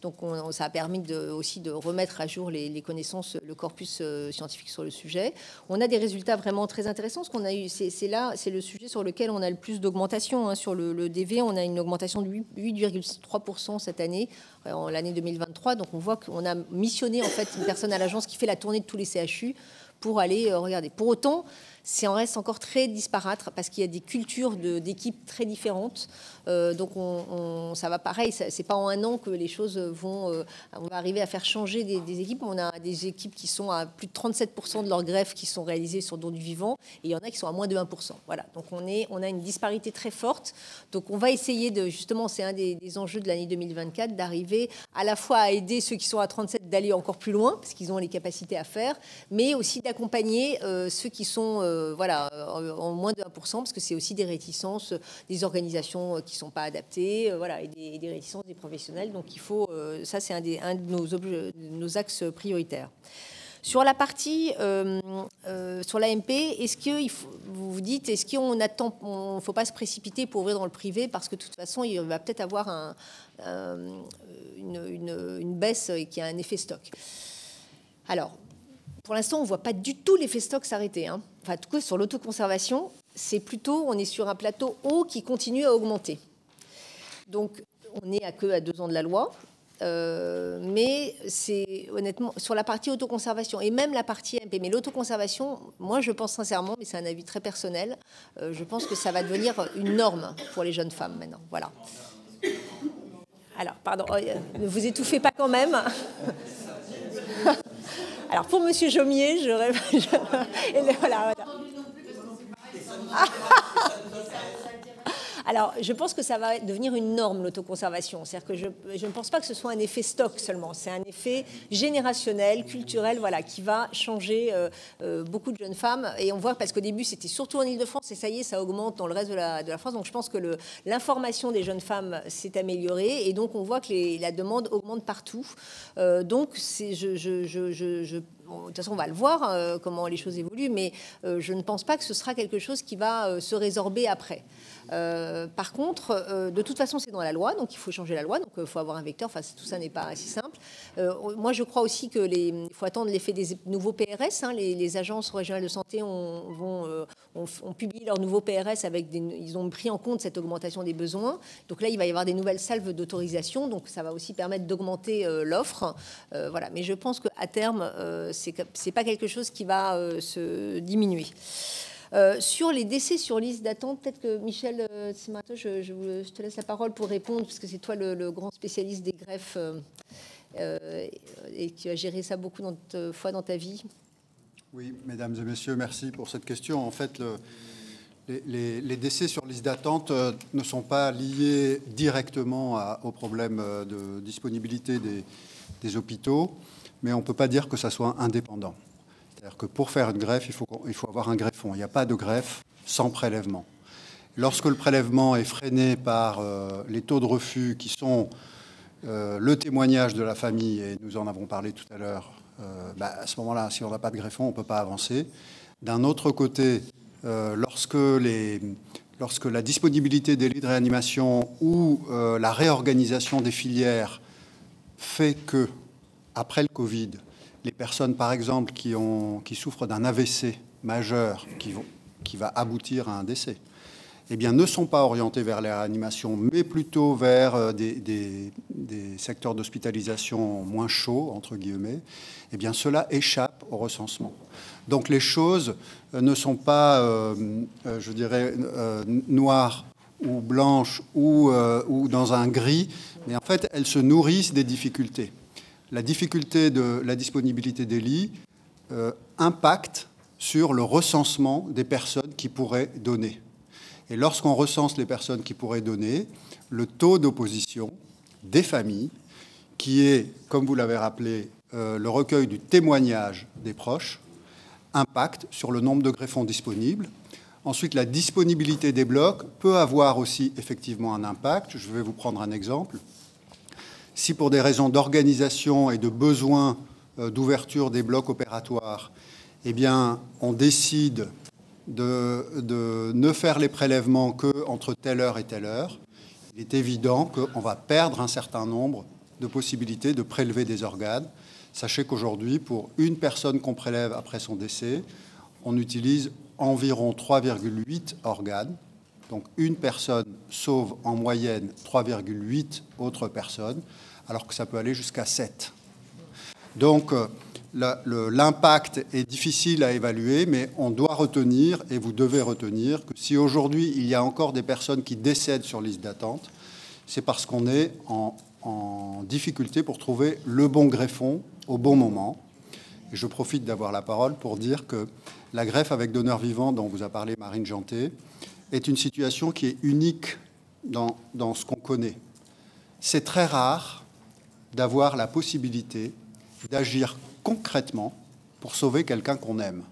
Donc on, ça a permis de, aussi de remettre à jour les, les connaissances, le corpus euh, scientifique sur le sujet. On a des résultats vraiment très intéressants. Ce qu'on a eu, c'est là, c'est le sujet sur lequel on a le plus d'augmentation. Hein. Sur le, le D V, on a une augmentation de huit virgule trois pour cent cette année, en l'année deux mille vingt-trois. Donc on voit qu'on a missionné en fait une personne à l'agence qui fait la tournée de tous les C H U pour aller euh, regarder. Pour autant, c'est en reste encore très disparate parce qu'il y a des cultures d'équipes très différentes. Euh, donc on, on, ça va pareil, c'est pas en un an que les choses vont, euh, on va arriver à faire changer des, des équipes. On a des équipes qui sont à plus de trente-sept pour cent de leurs greffes qui sont réalisées sur don du vivant, et il y en a qui sont à moins de un pour cent. Voilà, donc on, est, on a une disparité très forte. Donc on va essayer de, justement, c'est un des, des enjeux de l'année deux mille vingt-quatre, d'arriver à la fois à aider ceux qui sont à trente-sept d'aller encore plus loin, parce qu'ils ont les capacités à faire, mais aussi d'accompagner euh, ceux qui sont euh, voilà, en moins de un pour cent, parce que c'est aussi des réticences des organisations qui ne sont pas adaptées, euh, voilà, et des, et des réticences des professionnels. Donc il faut, euh, ça c'est un, un de nos, objets, nos axes prioritaires. Sur la partie, euh, euh, sur l'A M P, est-ce que il faut, vous vous dites, est-ce qu'on attend, on ne faut pas se précipiter pour ouvrir dans le privé, parce que de toute façon, il va peut-être avoir un, un, une, une, une baisse qui a un effet stock. Alors, pour l'instant, on ne voit pas du tout l'effet stock s'arrêter. Hein. Enfin, en tout cas, sur l'autoconservation, c'est plutôt, on est sur un plateau haut qui continue à augmenter. Donc, on n'est à que à deux ans de la loi. Euh, mais c'est honnêtement sur la partie autoconservation et même la partie M P. Mais l'autoconservation, moi je pense sincèrement, mais c'est un avis très personnel, euh, je pense que ça va devenir une norme pour les jeunes femmes maintenant. Voilà. Alors, pardon, ne vous étouffez pas quand même. Alors pour Monsieur Jomier, je rêve. Je... Et voilà, voilà. Alors, je pense que ça va devenir une norme, l'autoconservation. C'est-à-dire que je, je ne pense pas que ce soit un effet stock seulement. C'est un effet générationnel, culturel, voilà, qui va changer euh, euh, beaucoup de jeunes femmes. Et on voit, parce qu'au début, c'était surtout en Ile-de-France, et ça y est, ça augmente dans le reste de la, de la France. Donc, je pense que l'information des jeunes femmes s'est améliorée. Et donc, on voit que les, la demande augmente partout. Euh, donc, je, je, je, je, je Bon, de toute façon, on va le voir, euh, comment les choses évoluent, mais euh, je ne pense pas que ce sera quelque chose qui va euh, se résorber après. Euh, par contre, euh, de toute façon, c'est dans la loi, donc il faut changer la loi, donc il faut avoir un vecteur, enfin, tout ça n'est pas si simple. Euh, moi, je crois aussi qu'il faut attendre l'effet des nouveaux P R S. Hein, les, les agences régionales de santé ont, vont, euh, ont, ont publié leurs nouveaux P R S, avec des, ils ont pris en compte cette augmentation des besoins. Donc là, il va y avoir des nouvelles salves d'autorisation, donc ça va aussi permettre d'augmenter euh, l'offre. Euh, voilà. Mais je pense qu'à terme, euh, c'est pas quelque chose qui va euh, se diminuer. Euh, sur les décès sur liste d'attente, peut-être que Michel euh, je, je, je te laisse la parole pour répondre, parce que c'est toi le, le grand spécialiste des greffes euh, euh, et tu as géré ça beaucoup de fois dans ta vie. Oui, mesdames et messieurs, merci pour cette question. En fait, le, les, les, les décès sur liste d'attente euh, ne sont pas liés directement à, au problème de disponibilité des, des hôpitaux, mais on ne peut pas dire que ça soit indépendant. C'est-à-dire que pour faire une greffe, il faut, il faut avoir un greffon. Il n'y a pas de greffe sans prélèvement. Lorsque le prélèvement est freiné par euh, les taux de refus qui sont euh, le témoignage de la famille, et nous en avons parlé tout à l'heure, euh, bah, à ce moment-là, si on n'a pas de greffon, on ne peut pas avancer. D'un autre côté, euh, lorsque, les, lorsque la disponibilité des lits de réanimation ou euh, la réorganisation des filières fait que, après le Covid, les personnes, par exemple, qui, ont, qui souffrent d'un A V C majeur, qui, vont, qui va aboutir à un décès, eh bien, ne sont pas orientées vers la réanimation, mais plutôt vers des, des, des secteurs d'hospitalisation moins chauds, entre guillemets, eh bien, cela échappe au recensement. Donc, les choses ne sont pas, euh, je dirais, euh, noires ou blanches ou, euh, ou dans un gris, mais en fait, elles se nourrissent des difficultés. La difficulté de la disponibilité des lits euh, impacte sur le recensement des personnes qui pourraient donner. Et lorsqu'on recense les personnes qui pourraient donner, le taux d'opposition des familles, qui est, comme vous l'avez rappelé, euh, le recueil du témoignage des proches, impacte sur le nombre de greffons disponibles. Ensuite, la disponibilité des blocs peut avoir aussi effectivement un impact. Je vais vous prendre un exemple. Si pour des raisons d'organisation et de besoin euh, d'ouverture des blocs opératoires, eh bien, on décide de, de ne faire les prélèvements qu'entre telle heure et telle heure, il est évident qu'on va perdre un certain nombre de possibilité de prélever des organes. Sachez qu'aujourd'hui, pour une personne qu'on prélève après son décès, on utilise environ trois virgule huit organes. Donc une personne sauve en moyenne trois virgule huit autres personnes, alors que ça peut aller jusqu'à sept. Donc l'impact est difficile à évaluer, mais on doit retenir, et vous devez retenir, que si aujourd'hui il y a encore des personnes qui décèdent sur liste d'attente, c'est parce qu'on est en, en difficulté pour trouver le bon greffon au bon moment. Et je profite d'avoir la parole pour dire que la greffe avec donneur vivant dont vous a parlé Marine Janté est une situation qui est unique dans, dans ce qu'on connaît. C'est très rare d'avoir la possibilité d'agir concrètement pour sauver quelqu'un qu'on aime.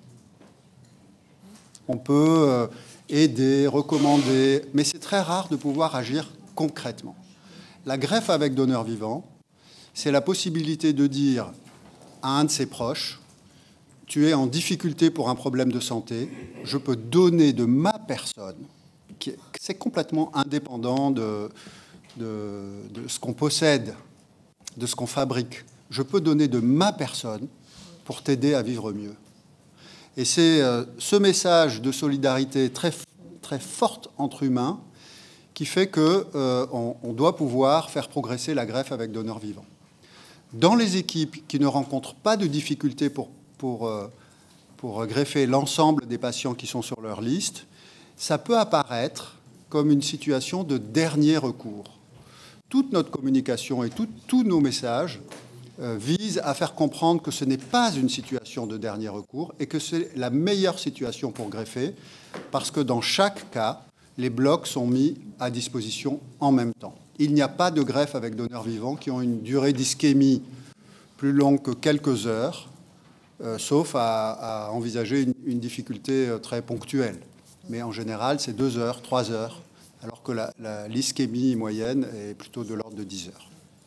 On peut aider, recommander, mais c'est très rare de pouvoir agir concrètement. La greffe avec donneur vivant, c'est la possibilité de dire à un de ses proches, tu es en difficulté pour un problème de santé, je peux donner de ma personne, c'est complètement indépendant de, de, de ce qu'on possède, de ce qu'on fabrique. Je peux donner de ma personne pour t'aider à vivre mieux. Et c'est euh, ce message de solidarité très, très forte entre humains qui fait qu'on euh, on doit pouvoir faire progresser la greffe avec donneur vivant. Dans les équipes qui ne rencontrent pas de difficultés pour, pour, euh, pour greffer l'ensemble des patients qui sont sur leur liste, ça peut apparaître comme une situation de dernier recours. Toute notre communication et tout, tous nos messages euh, visent à faire comprendre que ce n'est pas une situation de dernier recours et que c'est la meilleure situation pour greffer, parce que dans chaque cas, les blocs sont mis à disposition en même temps. Il n'y a pas de greffe avec donneur vivant qui ont une durée d'ischémie plus longue que quelques heures, euh, sauf à, à envisager une, une difficulté très ponctuelle. Mais en général, c'est deux heures, trois heures, alors que la, la, l'ischémie moyenne est plutôt de l'ordre de dix heures.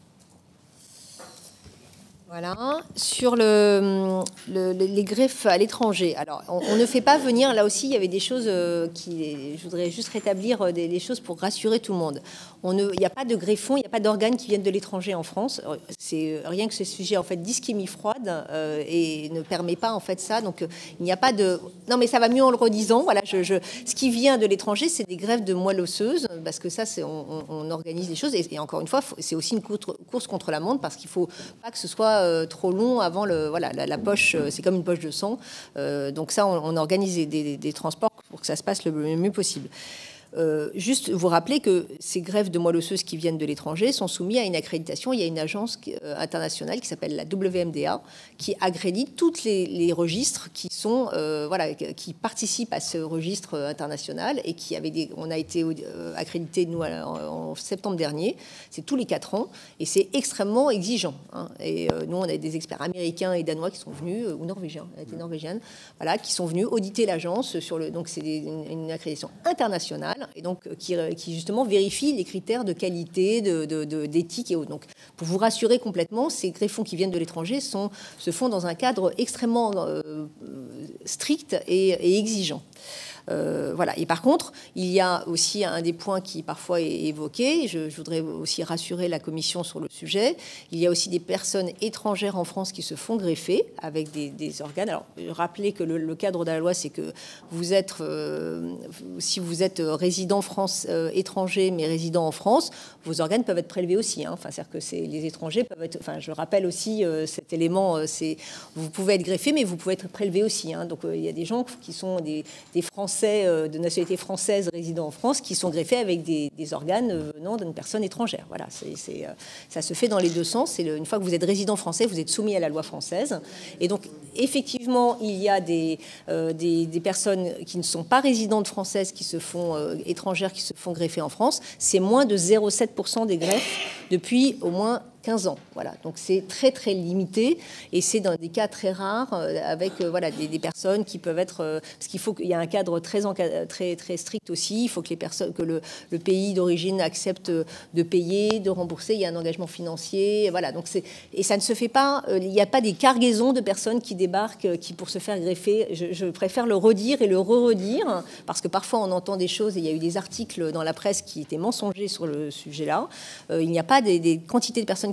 Voilà. Sur le, le, les greffes à l'étranger, alors on, on ne fait pas venir, là aussi il y avait des choses euh, qui, je voudrais juste rétablir des, des choses pour rassurer tout le monde. On ne, il n'y a pas de greffons, il n'y a pas d'organes qui viennent de l'étranger en France. C'est rien que ce sujet en fait d'ischémie froide euh, et ne permet pas en fait ça. Donc euh, il n'y a pas de. Non mais ça va mieux en le redisant. Voilà, je, je... ce qui vient de l'étranger, c'est des greffes de moelle osseuse parce que ça, c'est, on, on organise des choses et, et encore une fois, c'est aussi une course contre la montre parce qu'il faut pas que ce soit euh, trop long avant le. Voilà, la, la poche, c'est comme une poche de sang. Euh, donc ça, on, on organise des, des, des transports pour que ça se passe le mieux possible. Euh, juste vous rappeler que ces greffes de moelle osseuse qui viennent de l'étranger sont soumises à une accréditation. Il y a une agence euh, internationale qui s'appelle la W M D A qui accrédite tous les, les registres qui sont euh, voilà qui participent à ce registre international et qui avait des, on a été euh, accrédité nous en, en septembre dernier. C'est tous les quatre ans et c'est extrêmement exigeant. Hein. Et euh, nous on a des experts américains et danois qui sont venus euh, ou norvégiens, elle était norvégienne, voilà, qui sont venus auditer l'agence sur le. Donc c'est une, une accréditation internationale. Et donc qui, qui justement vérifie les critères de qualité, de, de, de, d'éthique et autres. Donc, pour vous rassurer complètement, ces greffons qui viennent de l'étranger sont, se font dans un cadre extrêmement euh, strict et, et exigeant. Euh, voilà. Et par contre, il y a aussi un des points qui parfois est évoqué. Je, je voudrais aussi rassurer la Commission sur le sujet. Il y a aussi des personnes étrangères en France qui se font greffer avec des, des organes. Alors, rappelez que le, le cadre de la loi, c'est que vous êtes, euh, si vous êtes résident France, euh, étranger mais résident en France, vos organes peuvent être prélevés aussi. Hein. Enfin, c'est-à-dire que c'est, les étrangers peuvent être. Enfin, je rappelle aussi euh, cet élément. Euh, c'est vous pouvez être greffé, mais vous pouvez être prélevé aussi. Hein. Donc, euh, il y a des gens qui sont des, des Français de nationalité française résidant en France qui sont greffés avec des, des organes venant d'une personne étrangère. Voilà, c'est, c'est, ça se fait dans les deux sens. C'est le, une fois que vous êtes résident français, vous êtes soumis à la loi française. Et donc, effectivement, il y a des, euh, des, des personnes qui ne sont pas résidentes françaises, qui se font euh, étrangères, qui se font greffer en France. C'est moins de zéro virgule sept pour cent des greffes depuis au moins quinze ans. Voilà. Donc c'est très très limité et c'est dans des cas très rares euh, avec euh, voilà, des, des personnes qui peuvent être... Euh, parce qu'il faut qu'il y a un cadre très, très, très strict aussi. Il faut que, les personnes, que le, le pays d'origine accepte de payer, de rembourser. Il y a un engagement financier. Voilà. Donc c'est, et ça ne se fait pas... Euh, il n'y a pas des cargaisons de personnes qui débarquent euh, qui, pour se faire greffer. Je, je préfère le redire et le re-redire parce que parfois on entend des choses et il y a eu des articles dans la presse qui étaient mensongers sur le sujet-là. Euh, il n'y a pas des, des quantités de personnes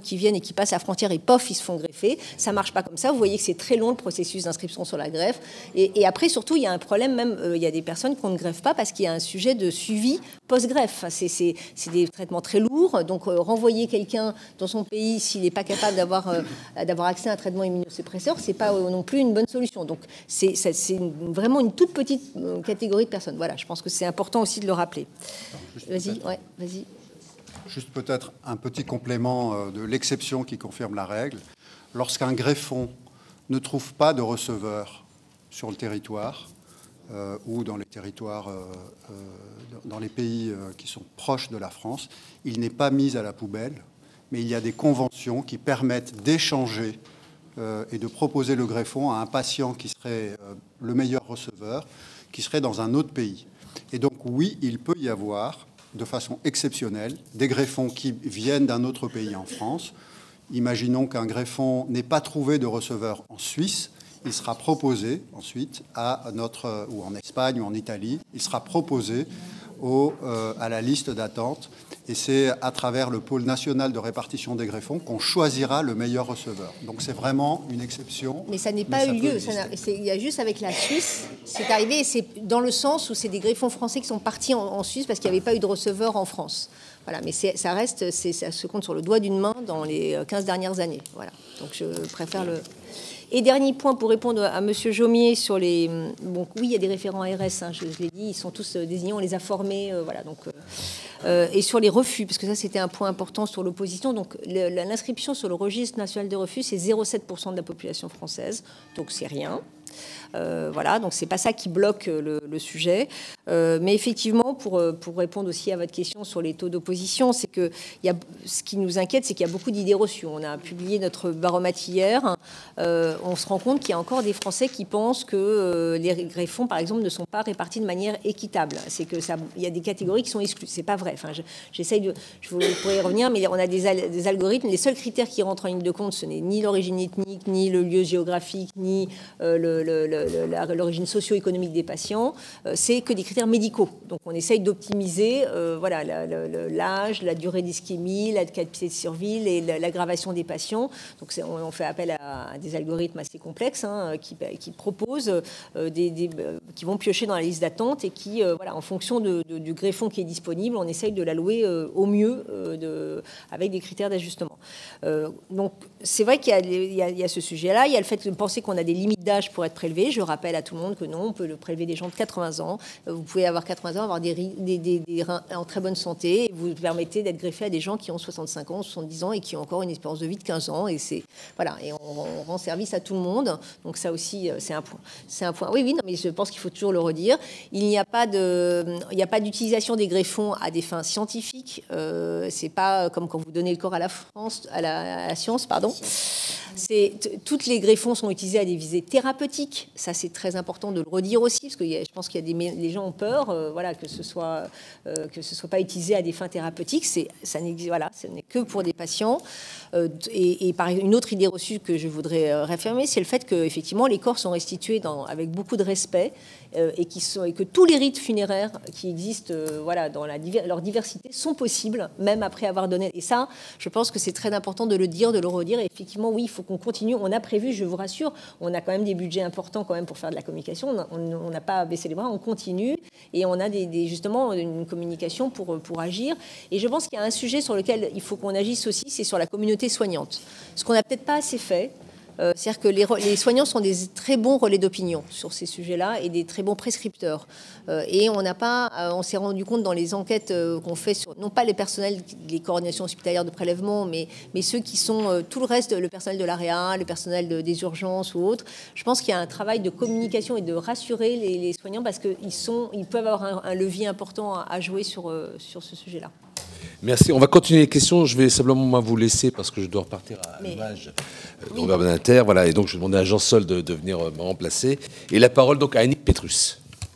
personnes qui viennent et qui passent la frontière et pof, ils se font greffer. Ça marche pas comme ça. Vous voyez que c'est très long le processus d'inscription sur la greffe. Et, et après, surtout, il y a un problème même. Euh, il y a des personnes qu'on ne greffe pas parce qu'il y a un sujet de suivi post-greffe. C'est, c'est, c'est des traitements très lourds. Donc, euh, renvoyer quelqu'un dans son pays s'il n'est pas capable d'avoir, euh, d'avoir accès à un traitement immunosuppresseur, c'est pas euh, non plus une bonne solution. Donc, c'est, c'est, c'est une, vraiment une toute petite euh, catégorie de personnes. Voilà, je pense que c'est important aussi de le rappeler. Vas-y, ouais, vas-y. Juste peut-être un petit complément de l'exception qui confirme la règle. Lorsqu'un greffon ne trouve pas de receveur sur le territoire euh, ou dans les territoires, euh, euh, dans les pays euh, qui sont proches de la France, il n'est pas mis à la poubelle, mais il y a des conventions qui permettent d'échanger euh, et de proposer le greffon à un patient qui serait euh, le meilleur receveur, qui serait dans un autre pays. Et donc oui, il peut y avoir de façon exceptionnelle des greffons qui viennent d'un autre pays en France. Imaginons qu'un greffon n'ait pas trouvé de receveur en Suisse, il sera proposé ensuite à notre, ou en Espagne ou en Italie, il sera proposé au, euh, à la liste d'attente. Et c'est à travers le pôle national de répartition des greffons qu'on choisira le meilleur receveur. Donc c'est vraiment une exception. Mais ça n'est pas eu lieu. Ça c'est, il y a juste avec la Suisse, c'est arrivé, et c'est dans le sens où c'est des greffons français qui sont partis en, en Suisse parce qu'il n'y avait pas eu de receveur en France. Voilà, mais c'est, ça reste, c'est, ça se compte sur le doigt d'une main dans les quinze dernières années. Voilà. Donc je préfère le... Et dernier point pour répondre à M. Jomier sur les... Bon, oui, il y a des référents A R S, hein, je, je l'ai dit, ils sont tous désignés, on les a formés, euh, voilà. Donc, euh, euh, et sur les refus, parce que ça, c'était un point important sur l'opposition. Donc, le, l'inscription sur le registre national de refus, c'est zéro virgule sept pour cent de la population française, donc c'est rien. Euh, voilà, donc c'est pas ça qui bloque le, le sujet. Euh, mais effectivement, pour, pour répondre aussi à votre question sur les taux d'opposition, c'est que il y a, ce qui nous inquiète, c'est qu'il y a beaucoup d'idées reçues. On a publié notre baromètre hier. Euh, on se rend compte qu'il y a encore des Français qui pensent que euh, les greffons, par exemple, ne sont pas répartis de manière équitable. C'est que ça, il y a des catégories qui sont exclues. C'est pas vrai. Enfin, je, j'essaye de, je pourrais y revenir, mais on a des, al, des algorithmes. Les seuls critères qui rentrent en ligne de compte, ce n'est ni l'origine ethnique, ni le lieu géographique, ni euh, le, le, le l'origine socio-économique des patients, euh, c'est que des critères médicaux. Donc on essaye d'optimiser euh, voilà, la, la, l'âge, la durée d'ischémie, la capacité de survie et l'aggravation des patients. Donc c'est, on, on fait appel à, à des algorithmes assez complexes hein, qui, qui proposent, euh, des, des, euh, qui vont piocher dans la liste d'attente et qui, euh, voilà, en fonction de, de, du greffon qui est disponible, on essaye de l'allouer euh, au mieux euh, de, avec des critères d'ajustement. Euh, donc c'est vrai qu'il y a, il y a, il y a ce sujet-là. Il y a le fait de penser qu'on a des limites d'âge pour être prélevé. Je rappelle à tout le monde que non, on peut le prélever des gens de quatre-vingts ans. Vous pouvez avoir quatre-vingts ans, avoir des, des, des, des reins en très bonne santé, et vous permettez d'être greffé à des gens qui ont soixante-cinq ans, soixante-dix ans et qui ont encore une espérance de vie de quinze ans. Et c'est voilà, et on, on rend service à tout le monde. Donc ça aussi, c'est un point. C'est un point. Oui, oui, non, mais je pense qu'il faut toujours le redire. Il n'y a pas de, il n'y a pas d'utilisation des greffons à des fins scientifiques. Euh, c'est pas comme quand vous donnez le corps à la France, à la, à la science, pardon. C'est toutes les greffons sont utilisés à des visées thérapeutiques. Ça, c'est très important de le redire aussi, parce que y a, je pense qu'il y a des les gens ont peur, euh, voilà, que ce soit euh, que ce soit pas utilisé à des fins thérapeutiques. C'est ça n'est voilà, ce n'est que pour des patients. Euh, et, et par une autre idée reçue que je voudrais euh, réaffirmer, c'est le fait que effectivement les corps sont restitués dans, avec beaucoup de respect euh, et qui sont et que tous les rites funéraires qui existent, euh, voilà, dans la leur diversité, sont possibles même après avoir donné. Et ça, je pense que c'est très important de le dire, de le redire. Et effectivement, oui, il faut qu'on continue. On a prévu, je vous rassure, on a quand même des budgets importants quand même pour faire de la communication. On n'a pas baissé les bras, on continue et on a des, des, justement une communication pour, pour agir. Et je pense qu'il y a un sujet sur lequel il faut qu'on agisse aussi, c'est sur la communauté soignante. Ce qu'on n'a peut-être pas assez fait. Euh, c'est-à-dire que les, les soignants sont des très bons relais d'opinion sur ces sujets-là et des très bons prescripteurs. Euh, et on n'a pas, euh, on s'est rendu compte dans les enquêtes euh, qu'on fait sur, non pas les personnels, les coordinations hospitalières de prélèvement, mais, mais ceux qui sont euh, tout le reste, le personnel de l'A R E A, le personnel de, des urgences ou autres. Je pense qu'il y a un travail de communication et de rassurer les, les soignants parce qu'ils sont, ils peuvent avoir un, un levier important à, à jouer sur, euh, sur ce sujet-là. Merci. On va continuer les questions. Je vais simplement vous laisser parce que je dois repartir à l'image de Robert Badinter. Voilà. Et donc, je vais demander à Jean Sol de, de venir me remplacer. Et la parole donc à Annick Petrus.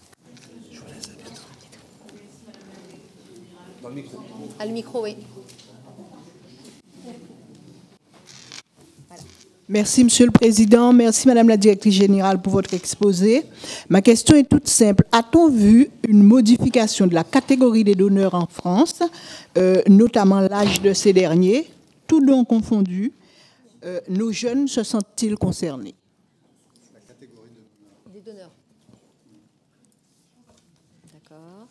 Dans le micro. À le micro, oui. Merci, Monsieur le Président. Merci, Madame la Directrice Générale, pour votre exposé. Ma question est toute simple. A-t-on vu une modification de la catégorie des donneurs en France, euh, notamment l'âge de ces derniers, tous dons confondus, euh, nos jeunes se sentent-ils concernés? La catégorie de Des donneurs. D'accord.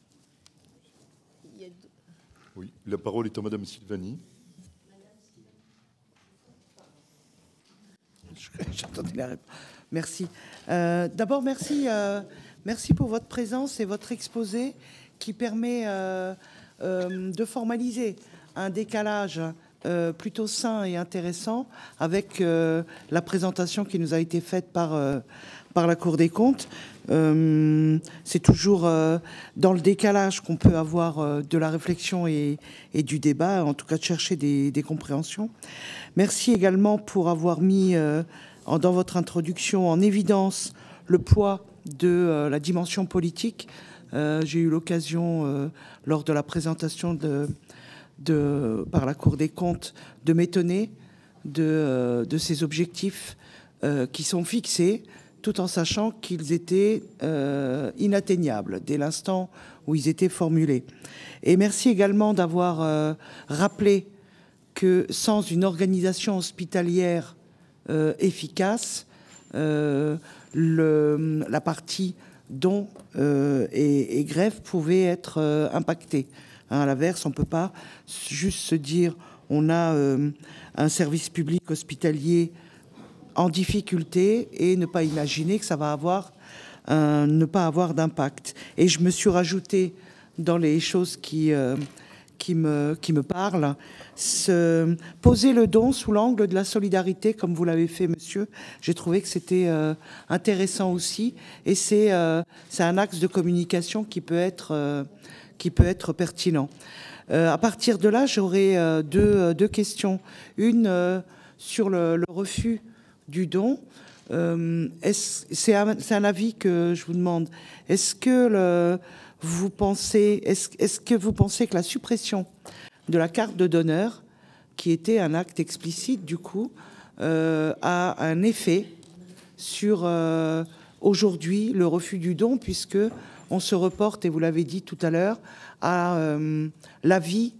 Il y a deux- Oui, la parole est à Madame Sylvani. J'attendais la réponse. Merci. Euh, D'abord, merci, euh, merci pour votre présence et votre exposé qui permet euh, euh, de formaliser un décalage euh, plutôt sain et intéressant avec euh, la présentation qui nous a été faite par, euh, par la Cour des comptes. Euh, c'est toujours euh, dans le décalage qu'on peut avoir euh, de la réflexion et, et du débat, en tout cas de chercher des, des compréhensions. Merci également pour avoir mis euh, en, dans votre introduction en évidence le poids de euh, la dimension politique. Euh, j'ai eu l'occasion, euh, lors de la présentation de, de, par la Cour des comptes, de m'étonner de, euh, de ces objectifs euh, qui sont fixés, tout en sachant qu'ils étaient euh, inatteignables dès l'instant où ils étaient formulés. Et merci également d'avoir euh, rappelé que sans une organisation hospitalière euh, efficace, euh, le, la partie dons euh, et, et grève pouvait être euh, impactée. Hein, à l'inverse, on ne peut pas juste se dire on a euh, un service public hospitalier en difficulté et ne pas imaginer que ça va avoir un, ne pas avoir d'impact. Et je me suis rajouté dans les choses qui, euh, qui, me, qui me parlent, se poser le don sous l'angle de la solidarité, comme vous l'avez fait, monsieur. J'ai trouvé que c'était euh, intéressant aussi. Et c'est euh, c'est un axe de communication qui peut être, euh, qui peut être pertinent. Euh, à partir de là, j'aurais euh, deux, deux questions. Une euh, sur le, le refus du don. Euh, c'est un, un avis que je vous demande. Est-ce que le, vous pensez, est-ce, est-ce que vous pensez que la suppression de la carte de donneur, qui était un acte explicite du coup, euh, a un effet sur euh, aujourd'hui le refus du don, puisque on se reporte, et vous l'avez dit tout à l'heure, à euh, l'avis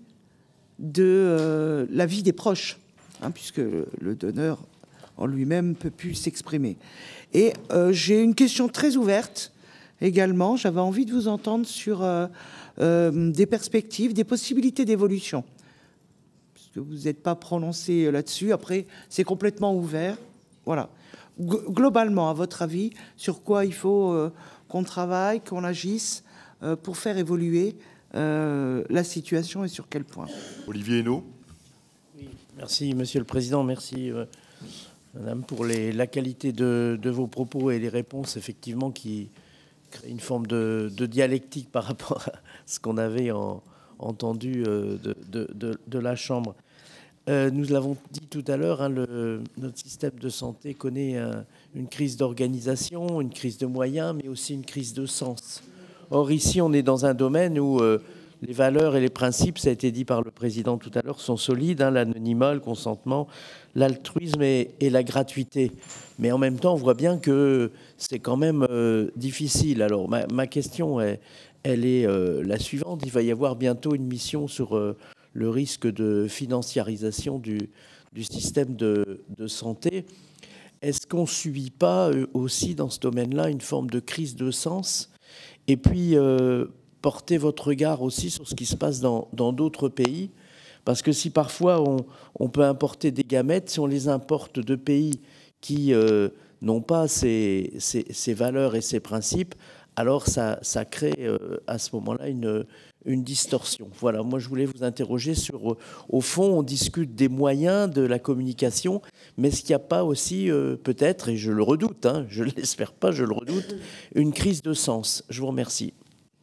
de euh, l'avis des proches, hein, puisque le, le donneur en lui-même ne peut plus s'exprimer. Et euh, j'ai une question très ouverte également. J'avais envie de vous entendre sur euh, euh, des perspectives, des possibilités d'évolution. Parce que vous n'êtes pas prononcé là-dessus. Après, c'est complètement ouvert. Voilà. G- globalement, à votre avis, sur quoi il faut euh, qu'on travaille, qu'on agisse euh, pour faire évoluer euh, la situation et sur quel point? Olivier Hennaut. Oui, merci, Monsieur le Président. Merci, euh, Madame, pour les, la qualité de, de vos propos et les réponses, effectivement, qui créent une forme de, de dialectique par rapport à ce qu'on avait en, entendu euh, de, de, de, de la Chambre. Euh, nous l'avons dit tout à l'heure, hein, le, notre système de santé connaît un, une crise d'organisation, une crise de moyens, mais aussi une crise de sens. Or, ici, on est dans un domaine où euh, les valeurs et les principes, ça a été dit par le Président tout à l'heure, sont solides, hein, l'anonymat, le consentement, l'altruisme et, et la gratuité. Mais en même temps, on voit bien que c'est quand même euh, difficile. Alors, ma, ma question, est, elle est euh, la suivante. Il va y avoir bientôt une mission sur euh, le risque de financiarisation du, du système de, de santé. Est-ce qu'on ne subit pas euh, aussi dans ce domaine-là une forme de crise de sens? Et puis, euh, porter votre regard aussi sur ce qui se passe dans d'autres pays. Parce que si parfois on, on peut importer des gamètes, si on les importe de pays qui euh, n'ont pas ces, ces, ces valeurs et ces principes, alors ça, ça crée euh, à ce moment-là une, une distorsion. Voilà, moi je voulais vous interroger sur, euh, au fond, on discute des moyens de la communication, mais est-ce qu'il n'y a pas aussi euh, peut-être, et je le redoute, hein, je ne l'espère pas, je le redoute, une crise de sens? Je vous remercie.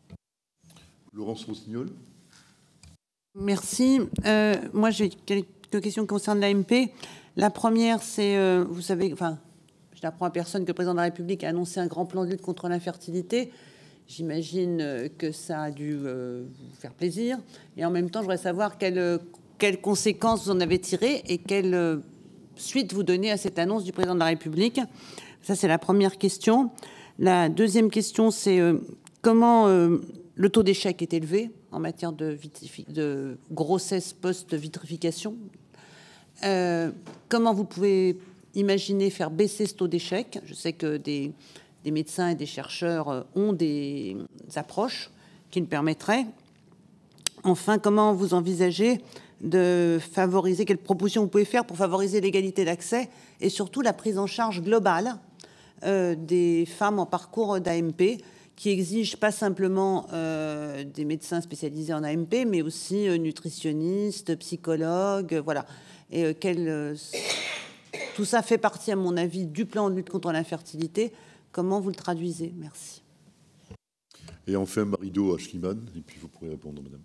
Laurence Rossignol. Merci. Euh, moi, j'ai quelques questions concernant l'A M P. La première, c'est, euh, vous savez, enfin, je n'apprends à personne que le président de la République a annoncé un grand plan de lutte contre l'infertilité. J'imagine que ça a dû euh, vous faire plaisir. Et en même temps, je voudrais savoir quelles, quelles conséquences vous en avez tirées et quelle euh, suite vous donnez à cette annonce du président de la République. Ça, c'est la première question. La deuxième question, c'est euh, comment euh, le taux d'échec est élevé en matière de, de grossesse post-vitrification. euh, comment vous pouvez imaginer faire baisser ce taux d'échec? Je sais que des, des médecins et des chercheurs ont des approches qui le permettraient. Enfin, comment vous envisagez de favoriser, quelles propositions vous pouvez faire pour favoriser l'égalité d'accès et surtout la prise en charge globale euh, des femmes en parcours d'A M P, qui exigent pas simplement euh, des médecins spécialisés en A M P, mais aussi euh, nutritionnistes, psychologues, euh, voilà. Et euh, quel, euh, tout ça fait partie, à mon avis, du plan de lutte contre l'infertilité. Comment vous le traduisez? Merci. Et enfin, Marido Ashliman, et puis vous pourrez répondre, madame.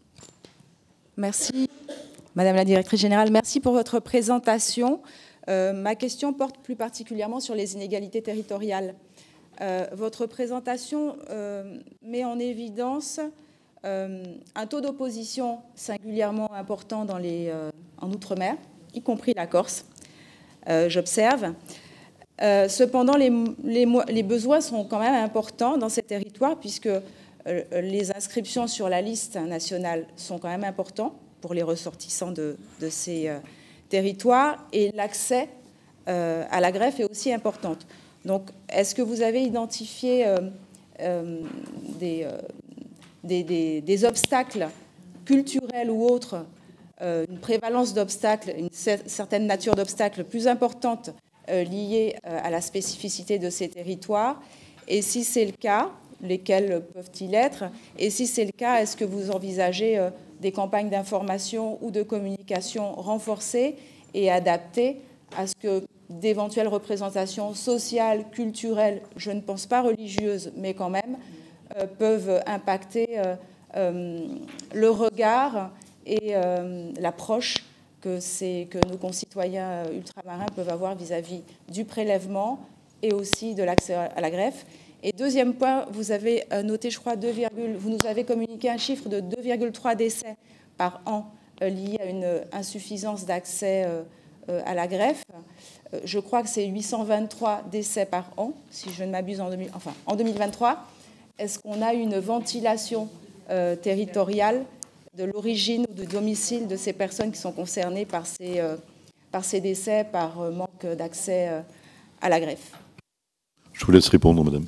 Merci, madame la directrice générale. Merci pour votre présentation. Euh, ma question porte plus particulièrement sur les inégalités territoriales. Euh, votre présentation euh, met en évidence euh, un taux d'opposition singulièrement important dans les, euh, en Outre-mer, y compris la Corse, euh, j'observe. Euh, cependant, les, les, les besoins sont quand même importants dans ces territoires, puisque euh, les inscriptions sur la liste nationale sont quand même importants pour les ressortissants de, de ces euh, territoires, et l'accès euh, à la greffe est aussi important. Donc, est-ce que vous avez identifié euh, euh, des, euh, des, des, des obstacles culturels ou autres, euh, une prévalence d'obstacles, une certaine nature d'obstacles plus importante euh, liée euh, à la spécificité de ces territoires? Et si c'est le cas, lesquels peuvent-ils être? Et si c'est le cas, est-ce que vous envisagez euh, des campagnes d'information ou de communication renforcées et adaptées à ce que d'éventuelles représentations sociales, culturelles, je ne pense pas religieuses, mais quand même, euh, peuvent impacter euh, euh, le regard et euh, l'approche que, que nos concitoyens ultramarins peuvent avoir vis-à-vis du prélèvement et aussi de l'accès à la greffe. Et deuxième point, vous avez noté, je crois, deux, vous nous avez communiqué un chiffre de deux virgule trois décès par an euh, liés à une insuffisance d'accès euh, euh, à la greffe. Je crois que c'est huit cent vingt-trois décès par an, si je ne m'abuse, en, enfin, en deux mille vingt-trois. Est-ce qu'on a une ventilation euh, territoriale de l'origine ou du domicile de ces personnes qui sont concernées par ces, euh, par ces décès, par euh, manque d'accès euh, à la greffe? Je vous laisse répondre, madame.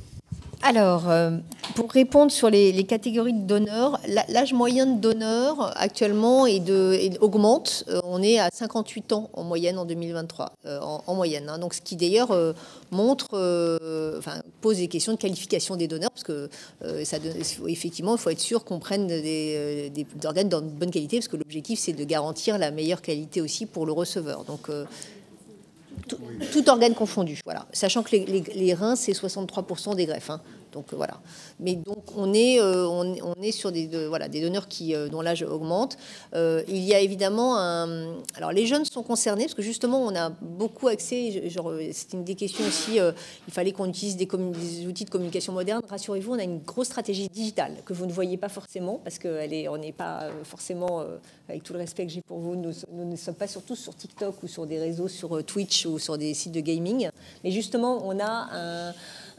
Alors, euh, pour répondre sur les, les catégories de donneurs, l'âge moyen de donneurs actuellement est de, est, augmente. Euh, on est à cinquante-huit ans en moyenne en deux mille vingt-trois, euh, en, en moyenne. Hein. Donc, ce qui d'ailleurs euh, montre, euh, enfin, pose des questions de qualification des donneurs, parce que euh, ça donne, effectivement, il faut être sûr qu'on prenne des, des, des organes de bonne qualité, parce que l'objectif, c'est de garantir la meilleure qualité aussi pour le receveur. Donc, euh, Tout, tout organe confondu, voilà. Sachant que les, les, les reins, c'est soixante-trois pour cent des greffes. Hein. Donc voilà. Mais donc on est, euh, on, on est sur des, de, voilà, des donneurs qui, euh, dont l'âge augmente. Euh, il y a évidemment un... Alors les jeunes sont concernés parce que justement on a beaucoup accès. Genre, c'est une des questions aussi. Euh, il fallait qu'on utilise des, des outils de communication moderne. Rassurez-vous, on a une grosse stratégie digitale que vous ne voyez pas forcément parce qu'on n'est pas forcément, euh, avec tout le respect que j'ai pour vous, nous, nous ne sommes pas surtout sur TikTok ou sur des réseaux, sur Twitch ou sur des sites de gaming. Mais justement, on a un...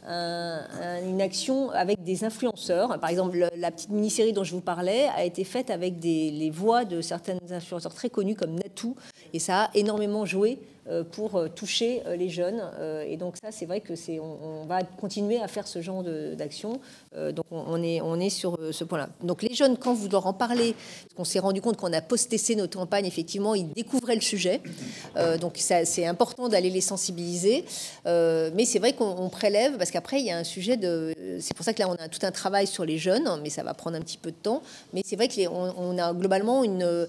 Un, un, une action avec des influenceurs. Par exemple, le, la petite mini-série dont je vous parlais a été faite avec des, les voix de certains influenceurs très connus comme Natou, et ça a énormément joué euh, pour euh, toucher euh, les jeunes. Euh, et donc ça, c'est vrai que c'est, on, on va continuer à faire ce genre d'action. Euh, donc on, on, est, on est sur euh, ce point-là. Donc les jeunes, quand vous leur en parlez, parce qu'on s'est rendu compte qu'on a post-testé notre campagne, effectivement, ils découvraient le sujet. Euh, donc c'est important d'aller les sensibiliser. Euh, mais c'est vrai qu'on prélève, parce qu'après, il y a un sujet de... C'est pour ça que là, on a tout un travail sur les jeunes, mais ça va prendre un petit peu de temps. Mais c'est vrai qu'on on a globalement une...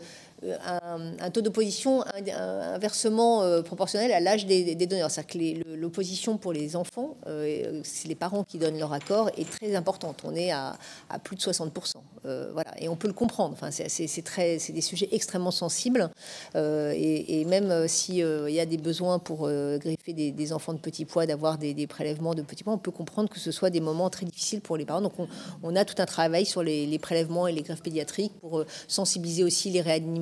Un, un taux d'opposition inversement euh, proportionnel à l'âge des, des donneurs. C'est-à-dire que l'opposition pour les enfants, euh, c'est les parents qui donnent leur accord, est très importante. On est à, à plus de soixante pour cent. Euh, voilà. Et on peut le comprendre. Enfin, c'est des sujets extrêmement sensibles. Euh, et, et même s'il euh, y a des besoins pour euh, greffer des, des enfants de petit poids, d'avoir des, des prélèvements de petit poids, on peut comprendre que ce soit des moments très difficiles pour les parents. Donc on, on a tout un travail sur les, les prélèvements et les greffes pédiatriques pour euh, sensibiliser aussi les réanimateurs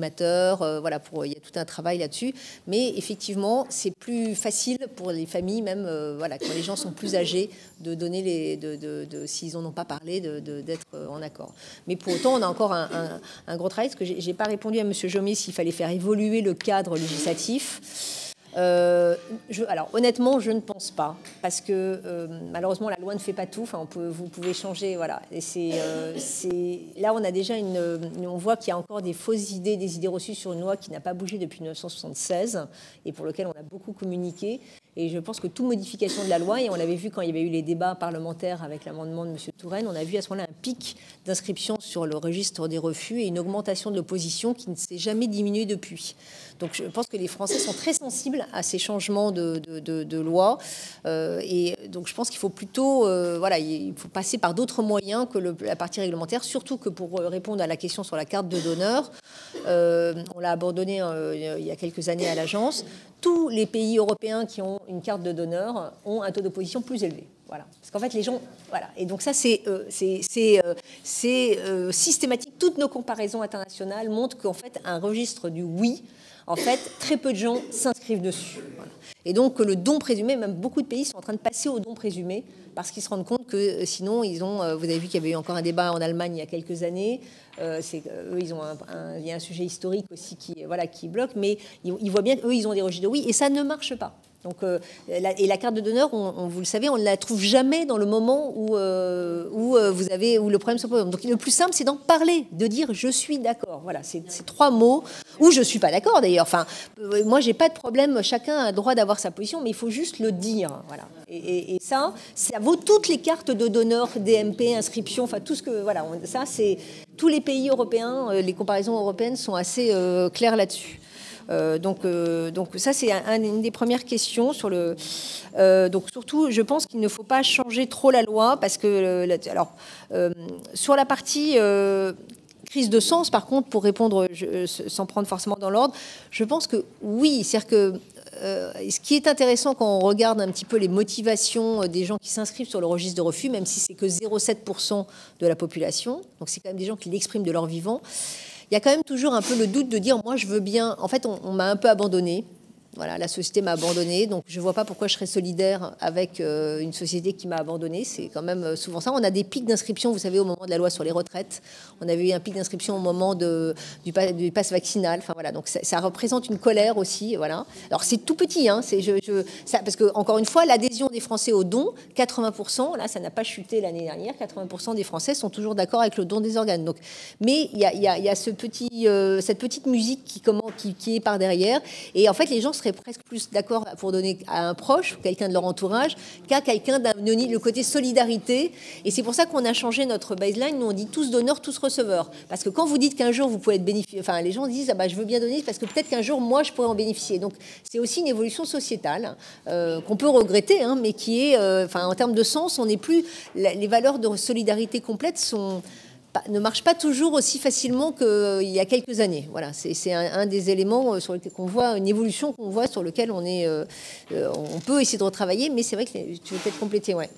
consommateurs. Euh, voilà, pour, il y a tout un travail là-dessus. Mais effectivement, c'est plus facile pour les familles, même euh, voilà, quand les gens sont plus âgés, de donner les, de, de, de, s'ils n'en ont pas parlé, de, de, d'être en accord. Mais pour autant, on a encore un, un, un gros travail, parce que j'ai, j'ai pas répondu à M. Jomier s'il fallait faire évoluer le cadre législatif. Euh, je, alors honnêtement, je ne pense pas, parce que euh, malheureusement la loi ne fait pas tout. Enfin, on peut, vous pouvez changer, voilà. Et c'est, euh, c'est là on a déjà une, une on voit qu'il y a encore des fausses idées, des idées reçues sur une loi qui n'a pas bougé depuis mille neuf cent soixante-seize et pour lequel on a beaucoup communiqué. Et je pense que toute modification de la loi, et on l'avait vu quand il y avait eu les débats parlementaires avec l'amendement de M. Touraine, on a vu à ce moment-là un pic d'inscription sur le registre des refus et une augmentation de l'opposition qui ne s'est jamais diminuée depuis. Donc je pense que les Français sont très sensibles à ces changements de, de, de, de loi. Euh, et donc je pense qu'il faut plutôt, euh, voilà, il faut passer par d'autres moyens que le, la partie réglementaire, surtout que pour répondre à la question sur la carte de donneur, euh, on l'a abandonné euh, il y a quelques années à l'agence. Tous les pays européens qui ont une carte de donneur ont un taux d'opposition plus élevé. Voilà. Parce qu'en fait, les gens... Voilà. Et donc ça, c'est, euh, c'est, c'est, euh, c'est euh, systématique. Toutes nos comparaisons internationales montrent qu'en fait, un registre du oui, en fait, très peu de gens s'inscrivent dessus. Voilà. Et donc, le don présumé, même beaucoup de pays sont en train de passer au don présumé parce qu'ils se rendent compte que sinon, ils ont... Vous avez vu qu'il y avait eu encore un débat en Allemagne il y a quelques années. Euh, c'est, eux, ils ont un, un, il y a un sujet historique aussi qui, voilà, qui bloque, mais ils, ils voient bien qu'eux, ils ont des registres de oui, et ça ne marche pas. Donc, euh, la, et la carte de donneur, on, on, vous le savez, on ne la trouve jamais dans le moment où, euh, où, euh, vous avez, où le problème se pose. Donc, le plus simple, c'est d'en parler, de dire « je suis d'accord ». Voilà, c'est, c'est trois mots, ou « je ne suis pas d'accord » d'ailleurs. Enfin, euh, moi, je n'ai pas de problème, chacun a le droit d'avoir sa position, mais il faut juste le dire. Voilà. Et, et, et ça, ça vaut toutes les cartes de donneur, D M P, inscription, enfin tout ce que... Voilà, on, ça, c'est... Tous les pays européens, euh, les comparaisons européennes sont assez euh, claires là-dessus. Euh, donc, euh, donc ça, c'est un, un, une des premières questions sur le. Euh, donc surtout, je pense qu'il ne faut pas changer trop la loi parce que, euh, alors, euh, sur la partie euh, crise de sens, par contre, pour répondre je, sans prendre forcément dans l'ordre, je pense que oui, c'est-à-dire que euh, ce qui est intéressant quand on regarde un petit peu les motivations des gens qui s'inscrivent sur le registre de refus, même si c'est que zéro virgule sept pour cent de la population, donc c'est quand même des gens qui l'expriment de leur vivant. Il y a quand même toujours un peu le doute de dire, moi, je veux bien... En fait, on, on m'a un peu abandonné. Voilà, la société m'a abandonné, donc je ne vois pas pourquoi je serais solidaire avec euh, une société qui m'a abandonné. C'est quand même souvent ça. On a des pics d'inscription, vous savez, au moment de la loi sur les retraites. On avait eu un pic d'inscription au moment de, du, du pass vaccinal. Enfin, voilà, donc ça, ça représente une colère aussi. Voilà. Alors c'est tout petit, hein, c'est, je, je, ça, parce que encore une fois, l'adhésion des Français au don, quatre-vingts pour cent, là, ça n'a pas chuté l'année dernière. quatre-vingts pour cent des Français sont toujours d'accord avec le don des organes. Donc, mais il y a, y a, y a ce petit, euh, cette petite musique qui, comment, qui, qui est par derrière. Et en fait, les gens seraient presque plus d'accord pour donner à un proche, quelqu'un de leur entourage, qu'à quelqu'un d'un le côté solidarité. Et c'est pour ça qu'on a changé notre baseline. Nous, on dit tous donneurs, tous receveurs. Parce que quand vous dites qu'un jour, vous pouvez être bénéficiaire, enfin, les gens disent, ah bah, je veux bien donner parce que peut-être qu'un jour, moi, je pourrais en bénéficier. Donc, c'est aussi une évolution sociétale euh, qu'on peut regretter, hein, mais qui est, euh, enfin, en termes de sens, on n'est plus... Les valeurs de solidarité complète sont... ne marche pas toujours aussi facilement qu'il y a quelques années. Voilà, c'est, c'est un, un des éléments sur lequel qu'on voit, une évolution qu'on voit sur lequel on est, euh, on peut essayer de retravailler, mais c'est vrai que tu veux peut-être compléter, ouais.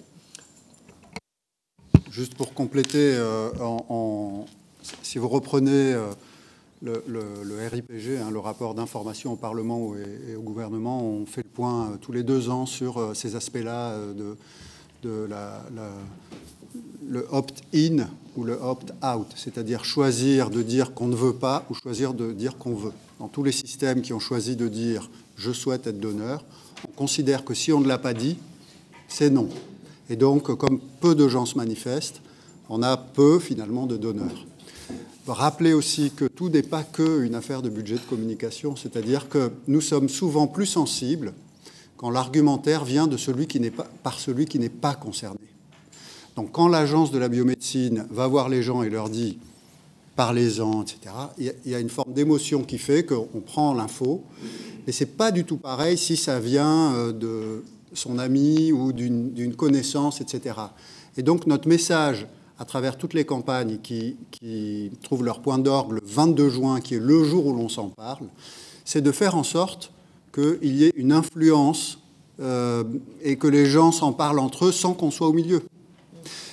Juste pour compléter, euh, en, en, si vous reprenez euh, le, le, le R I P G, hein, le rapport d'information au Parlement et, et au gouvernement, on fait le point euh, tous les deux ans sur euh, ces aspects-là euh, de, de la... la le opt-in ou le opt-out, c'est-à-dire choisir de dire qu'on ne veut pas ou choisir de dire qu'on veut. Dans tous les systèmes qui ont choisi de dire « je souhaite être donneur », on considère que si on ne l'a pas dit, c'est non. Et donc, comme peu de gens se manifestent, on a peu, finalement, de donneurs. Rappelez aussi que tout n'est pas qu'une affaire de budget de communication, c'est-à-dire que nous sommes souvent plus sensibles quand l'argumentaire vient de celui qui n'est pas, par celui qui n'est pas concerné. Donc, quand l'agence de la biomédecine va voir les gens et leur dit « parlez-en », et cetera, il y a une forme d'émotion qui fait qu'on prend l'info. Et ce n'est pas du tout pareil si ça vient de son ami ou d'une, d'une connaissance, et cetera. Et donc, notre message, à travers toutes les campagnes qui, qui trouvent leur point d'orgue le vingt-deux juin, qui est le jour où l'on s'en parle, c'est de faire en sorte qu'il y ait une influence euh, et que les gens s'en parlent entre eux sans qu'on soit au milieu.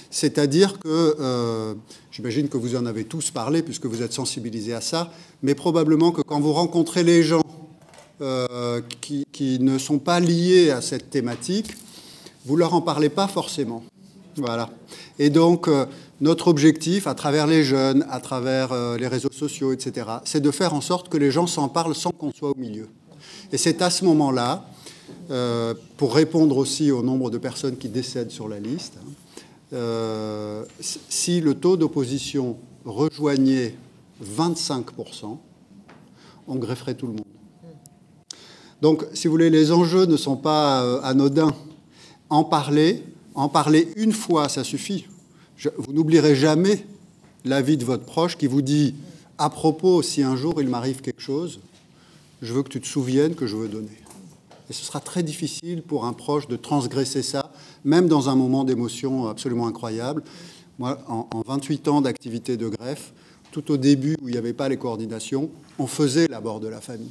C'est-à-dire que, euh, j'imagine que vous en avez tous parlé, puisque vous êtes sensibilisés à ça, mais probablement que quand vous rencontrez les gens euh, qui, qui ne sont pas liés à cette thématique, vous ne leur en parlez pas forcément. Voilà. Et donc, euh, notre objectif, à travers les jeunes, à travers euh, les réseaux sociaux, et cetera, c'est de faire en sorte que les gens s'en parlent sans qu'on soit au milieu. Et c'est à ce moment-là, euh, pour répondre aussi au nombre de personnes qui décèdent sur la liste, hein, euh, si le taux d'opposition rejoignait vingt-cinq pour cent, on grefferait tout le monde. Donc, si vous voulez, les enjeux ne sont pas euh, anodins. En parler, en parler une fois, ça suffit. Je, vous n'oublierez jamais l'avis de votre proche qui vous dit, à propos, si un jour il m'arrive quelque chose, je veux que tu te souviennes que je veux donner. Et ce sera très difficile pour un proche de transgresser ça, même dans un moment d'émotion absolument incroyable. Moi, en, en vingt-huit ans d'activité de greffe, tout au début où il n'y avait pas les coordinations, on faisait l'abord de la famille.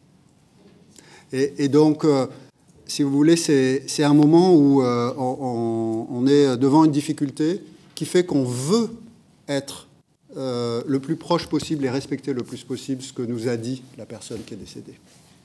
Et, et donc, euh, si vous voulez, c'est un moment où euh, on, on est devant une difficulté qui fait qu'on veut être euh, le plus proche possible et respecter le plus possible ce que nous a dit la personne qui est décédée.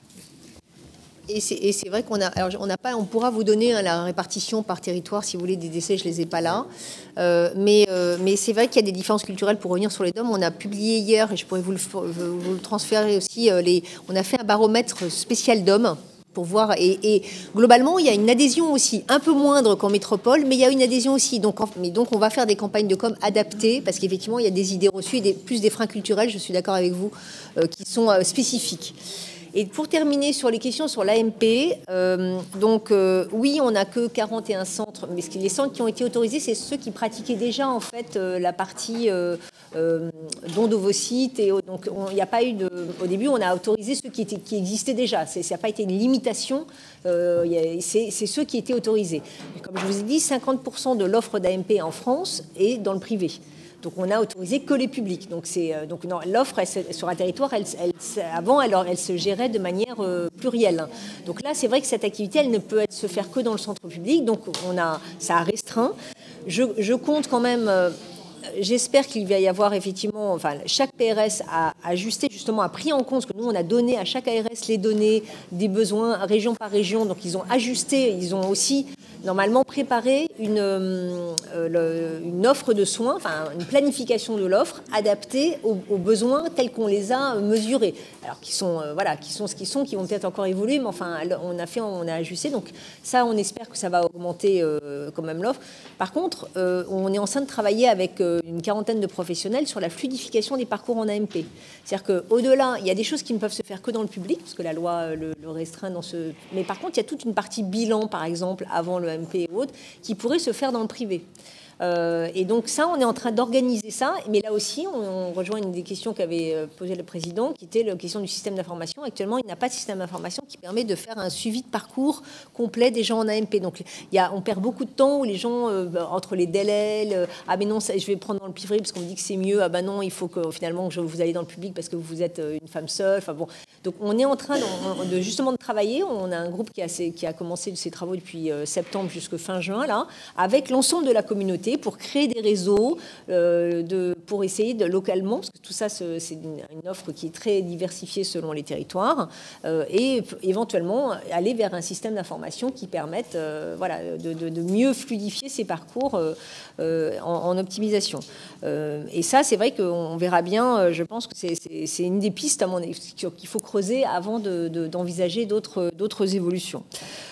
Et c'est vrai qu'on a, alors on n'a pas, on pourra vous donner hein, la répartition par territoire si vous voulez des décès, je les ai pas là, euh, mais euh, mais c'est vrai qu'il y a des différences culturelles. Pour revenir sur les D O M, on a publié hier et je pourrais vous le, vous le transférer aussi. Euh, les, on a fait un baromètre spécial D O M pour voir et, et globalement il y a une adhésion aussi un peu moindre qu'en métropole, mais il y a une adhésion aussi. Donc, en, mais donc on va faire des campagnes de com adaptées parce qu'effectivement il y a des idées reçues et des, plus des freins culturels. Je suis d'accord avec vous euh, qui sont euh, spécifiques. Et pour terminer sur les questions sur l'A M P, euh, donc euh, oui, on n'a que quarante et un centres, mais les centres qui ont été autorisés, c'est ceux qui pratiquaient déjà en fait euh, la partie euh, euh, don d'ovocytes. Et donc il n'y a pas eu de, au début, on a autorisé ceux qui, étaient, qui existaient déjà. Ça n'a pas été une limitation. Euh, c'est ceux qui étaient autorisés. Comme je vous ai dit, cinquante pour cent de l'offre d'A M P en France est dans le privé. Donc on a autorisé que les publics. Donc c'est donc l'offre sur un territoire, elle, elle, avant elle, elle se gérait de manière euh, plurielle. Donc là c'est vrai que cette activité elle ne peut être, se faire que dans le centre public. Donc on a ça a restreint. Je, je compte quand même. Euh, J'espère qu'il va y avoir effectivement, enfin, chaque P R S a ajusté, justement, a pris en compte ce que nous, on a donné à chaque A R S les données des besoins région par région. Donc, ils ont ajusté, ils ont aussi, normalement, préparé une, euh, le, une offre de soins, enfin, une planification de l'offre adaptée aux, aux besoins tels qu'on les a mesurés. Alors, qui sont, euh, voilà, qui sont ce qu'ils sont, qui vont peut-être encore évoluer, mais enfin, on a fait, on a ajusté. Donc, ça, on espère que ça va augmenter euh, quand même l'offre. Par contre, euh, on est en train de travailler avec euh, une quarantaine de professionnels sur la fluidification des parcours en A M P. C'est-à-dire qu'au-delà, il y a des choses qui ne peuvent se faire que dans le public, parce que la loi le, le restreint dans ce... Mais par contre, il y a toute une partie bilan, par exemple, avant le A M P et autres, qui pourrait se faire dans le privé. Euh, et donc ça, on est en train d'organiser ça. Mais là aussi, on, on rejoint une des questions qu'avait posé le président, qui était la question du système d'information. Actuellement, il n'a pas de système d'information qui permet de faire un suivi de parcours complet des gens en A M P. Donc il y a, on perd beaucoup de temps où les gens, euh, entre les délais, le, ah mais non, ça, je vais prendre dans le privé parce qu'on me dit que c'est mieux. Ah ben non, il faut que finalement que je, vous allez dans le public parce que vous êtes une femme seule. Enfin bon, donc on est en train de, de justement de travailler. On a un groupe qui a, qui a commencé ses travaux depuis euh, septembre jusqu'à fin juin là, avec l'ensemble de la communauté, pour créer des réseaux, euh, de, pour essayer de localement, parce que tout ça c'est une, une offre qui est très diversifiée selon les territoires, euh, et éventuellement aller vers un système d'information qui permette euh, voilà, de, de, de mieux fluidifier ces parcours euh, euh, en, en optimisation. Euh, et ça, c'est vrai qu'on verra bien, je pense que c'est une des pistes à mon avis qu'il faut creuser avant d'envisager de, de, d'autres évolutions.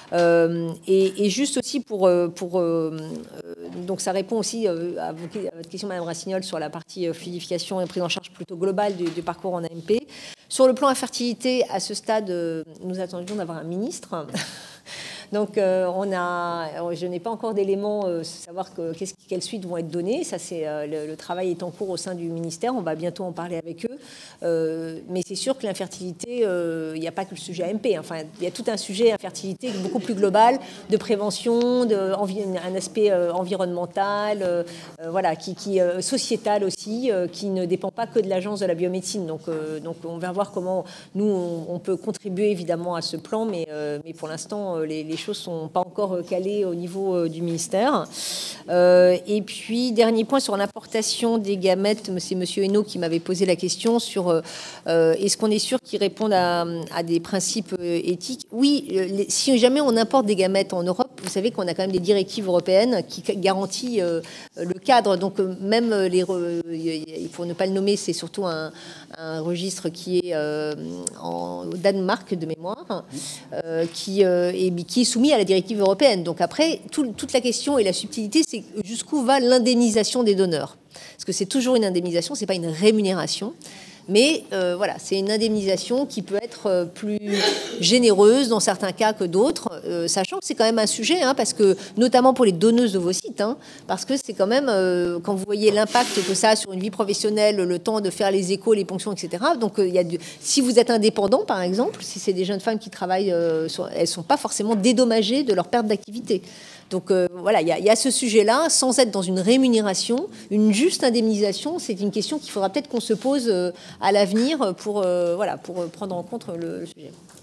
Euh, et, et juste aussi pour, pour euh, donc ça répond aussi à, à votre question, Madame Rassignol, sur la partie fluidification et prise en charge plutôt globale du, du parcours en A M P. Sur le plan infertilité, à ce stade, nous attendions d'avoir un ministre. Donc, euh, on a, je n'ai pas encore d'éléments, euh, savoir que, qu quelles suites vont être données. Ça, c'est euh, le, le travail est en cours au sein du ministère. On va bientôt en parler avec eux. Euh, mais c'est sûr que l'infertilité, il euh, n'y a pas que le sujet A M P. Enfin, il y a tout un sujet infertilité beaucoup plus global, de prévention, de, un aspect euh, environnemental, euh, voilà, qui, qui euh, sociétal aussi, euh, qui ne dépend pas que de l'agence de la biomédecine. Donc, euh, donc, on va voir comment nous on, on peut contribuer évidemment à ce plan, mais, euh, mais pour l'instant, les, les choses ne sont pas encore calées au niveau euh, du ministère. Euh, et puis, dernier point sur l'importation des gamètes, c'est M. Hainaut qui m'avait posé la question sur euh, est-ce qu'on est sûr qu'ils répondent à, à des principes euh, éthiques. Oui, les, si jamais on importe des gamètes en Europe, vous savez qu'on a quand même des directives européennes qui garantissent euh, le cadre. Donc, euh, même les... il faut ne pas le nommer, c'est surtout un, un registre qui est euh, en, au Danemark de mémoire, euh, qui, euh, est, qui est soumis à la directive européenne. Donc après, tout, toute la question et la subtilité, c'est jusqu'où va l'indemnisation des donneurs. Parce que c'est toujours une indemnisation, c'est pas une rémunération. Mais euh, voilà, c'est une indemnisation qui peut être plus généreuse dans certains cas que d'autres, euh, sachant que c'est quand même un sujet, hein, parce que notamment pour les donneuses d'ovocytes, hein, parce que c'est quand même, euh, quand vous voyez l'impact que ça a sur une vie professionnelle, le temps de faire les échos, les ponctions, et cetera. Donc, euh, il y a du... si vous êtes indépendant, par exemple, si c'est des jeunes femmes qui travaillent, euh, sur... elles ne sont pas forcément dédommagées de leur perte d'activité. Donc euh, voilà, il y, y a ce sujet-là, sans être dans une rémunération, une juste indemnisation, c'est une question qu'il faudra peut-être qu'on se pose euh, à l'avenir pour, euh, voilà, pour prendre en compte le, le sujet.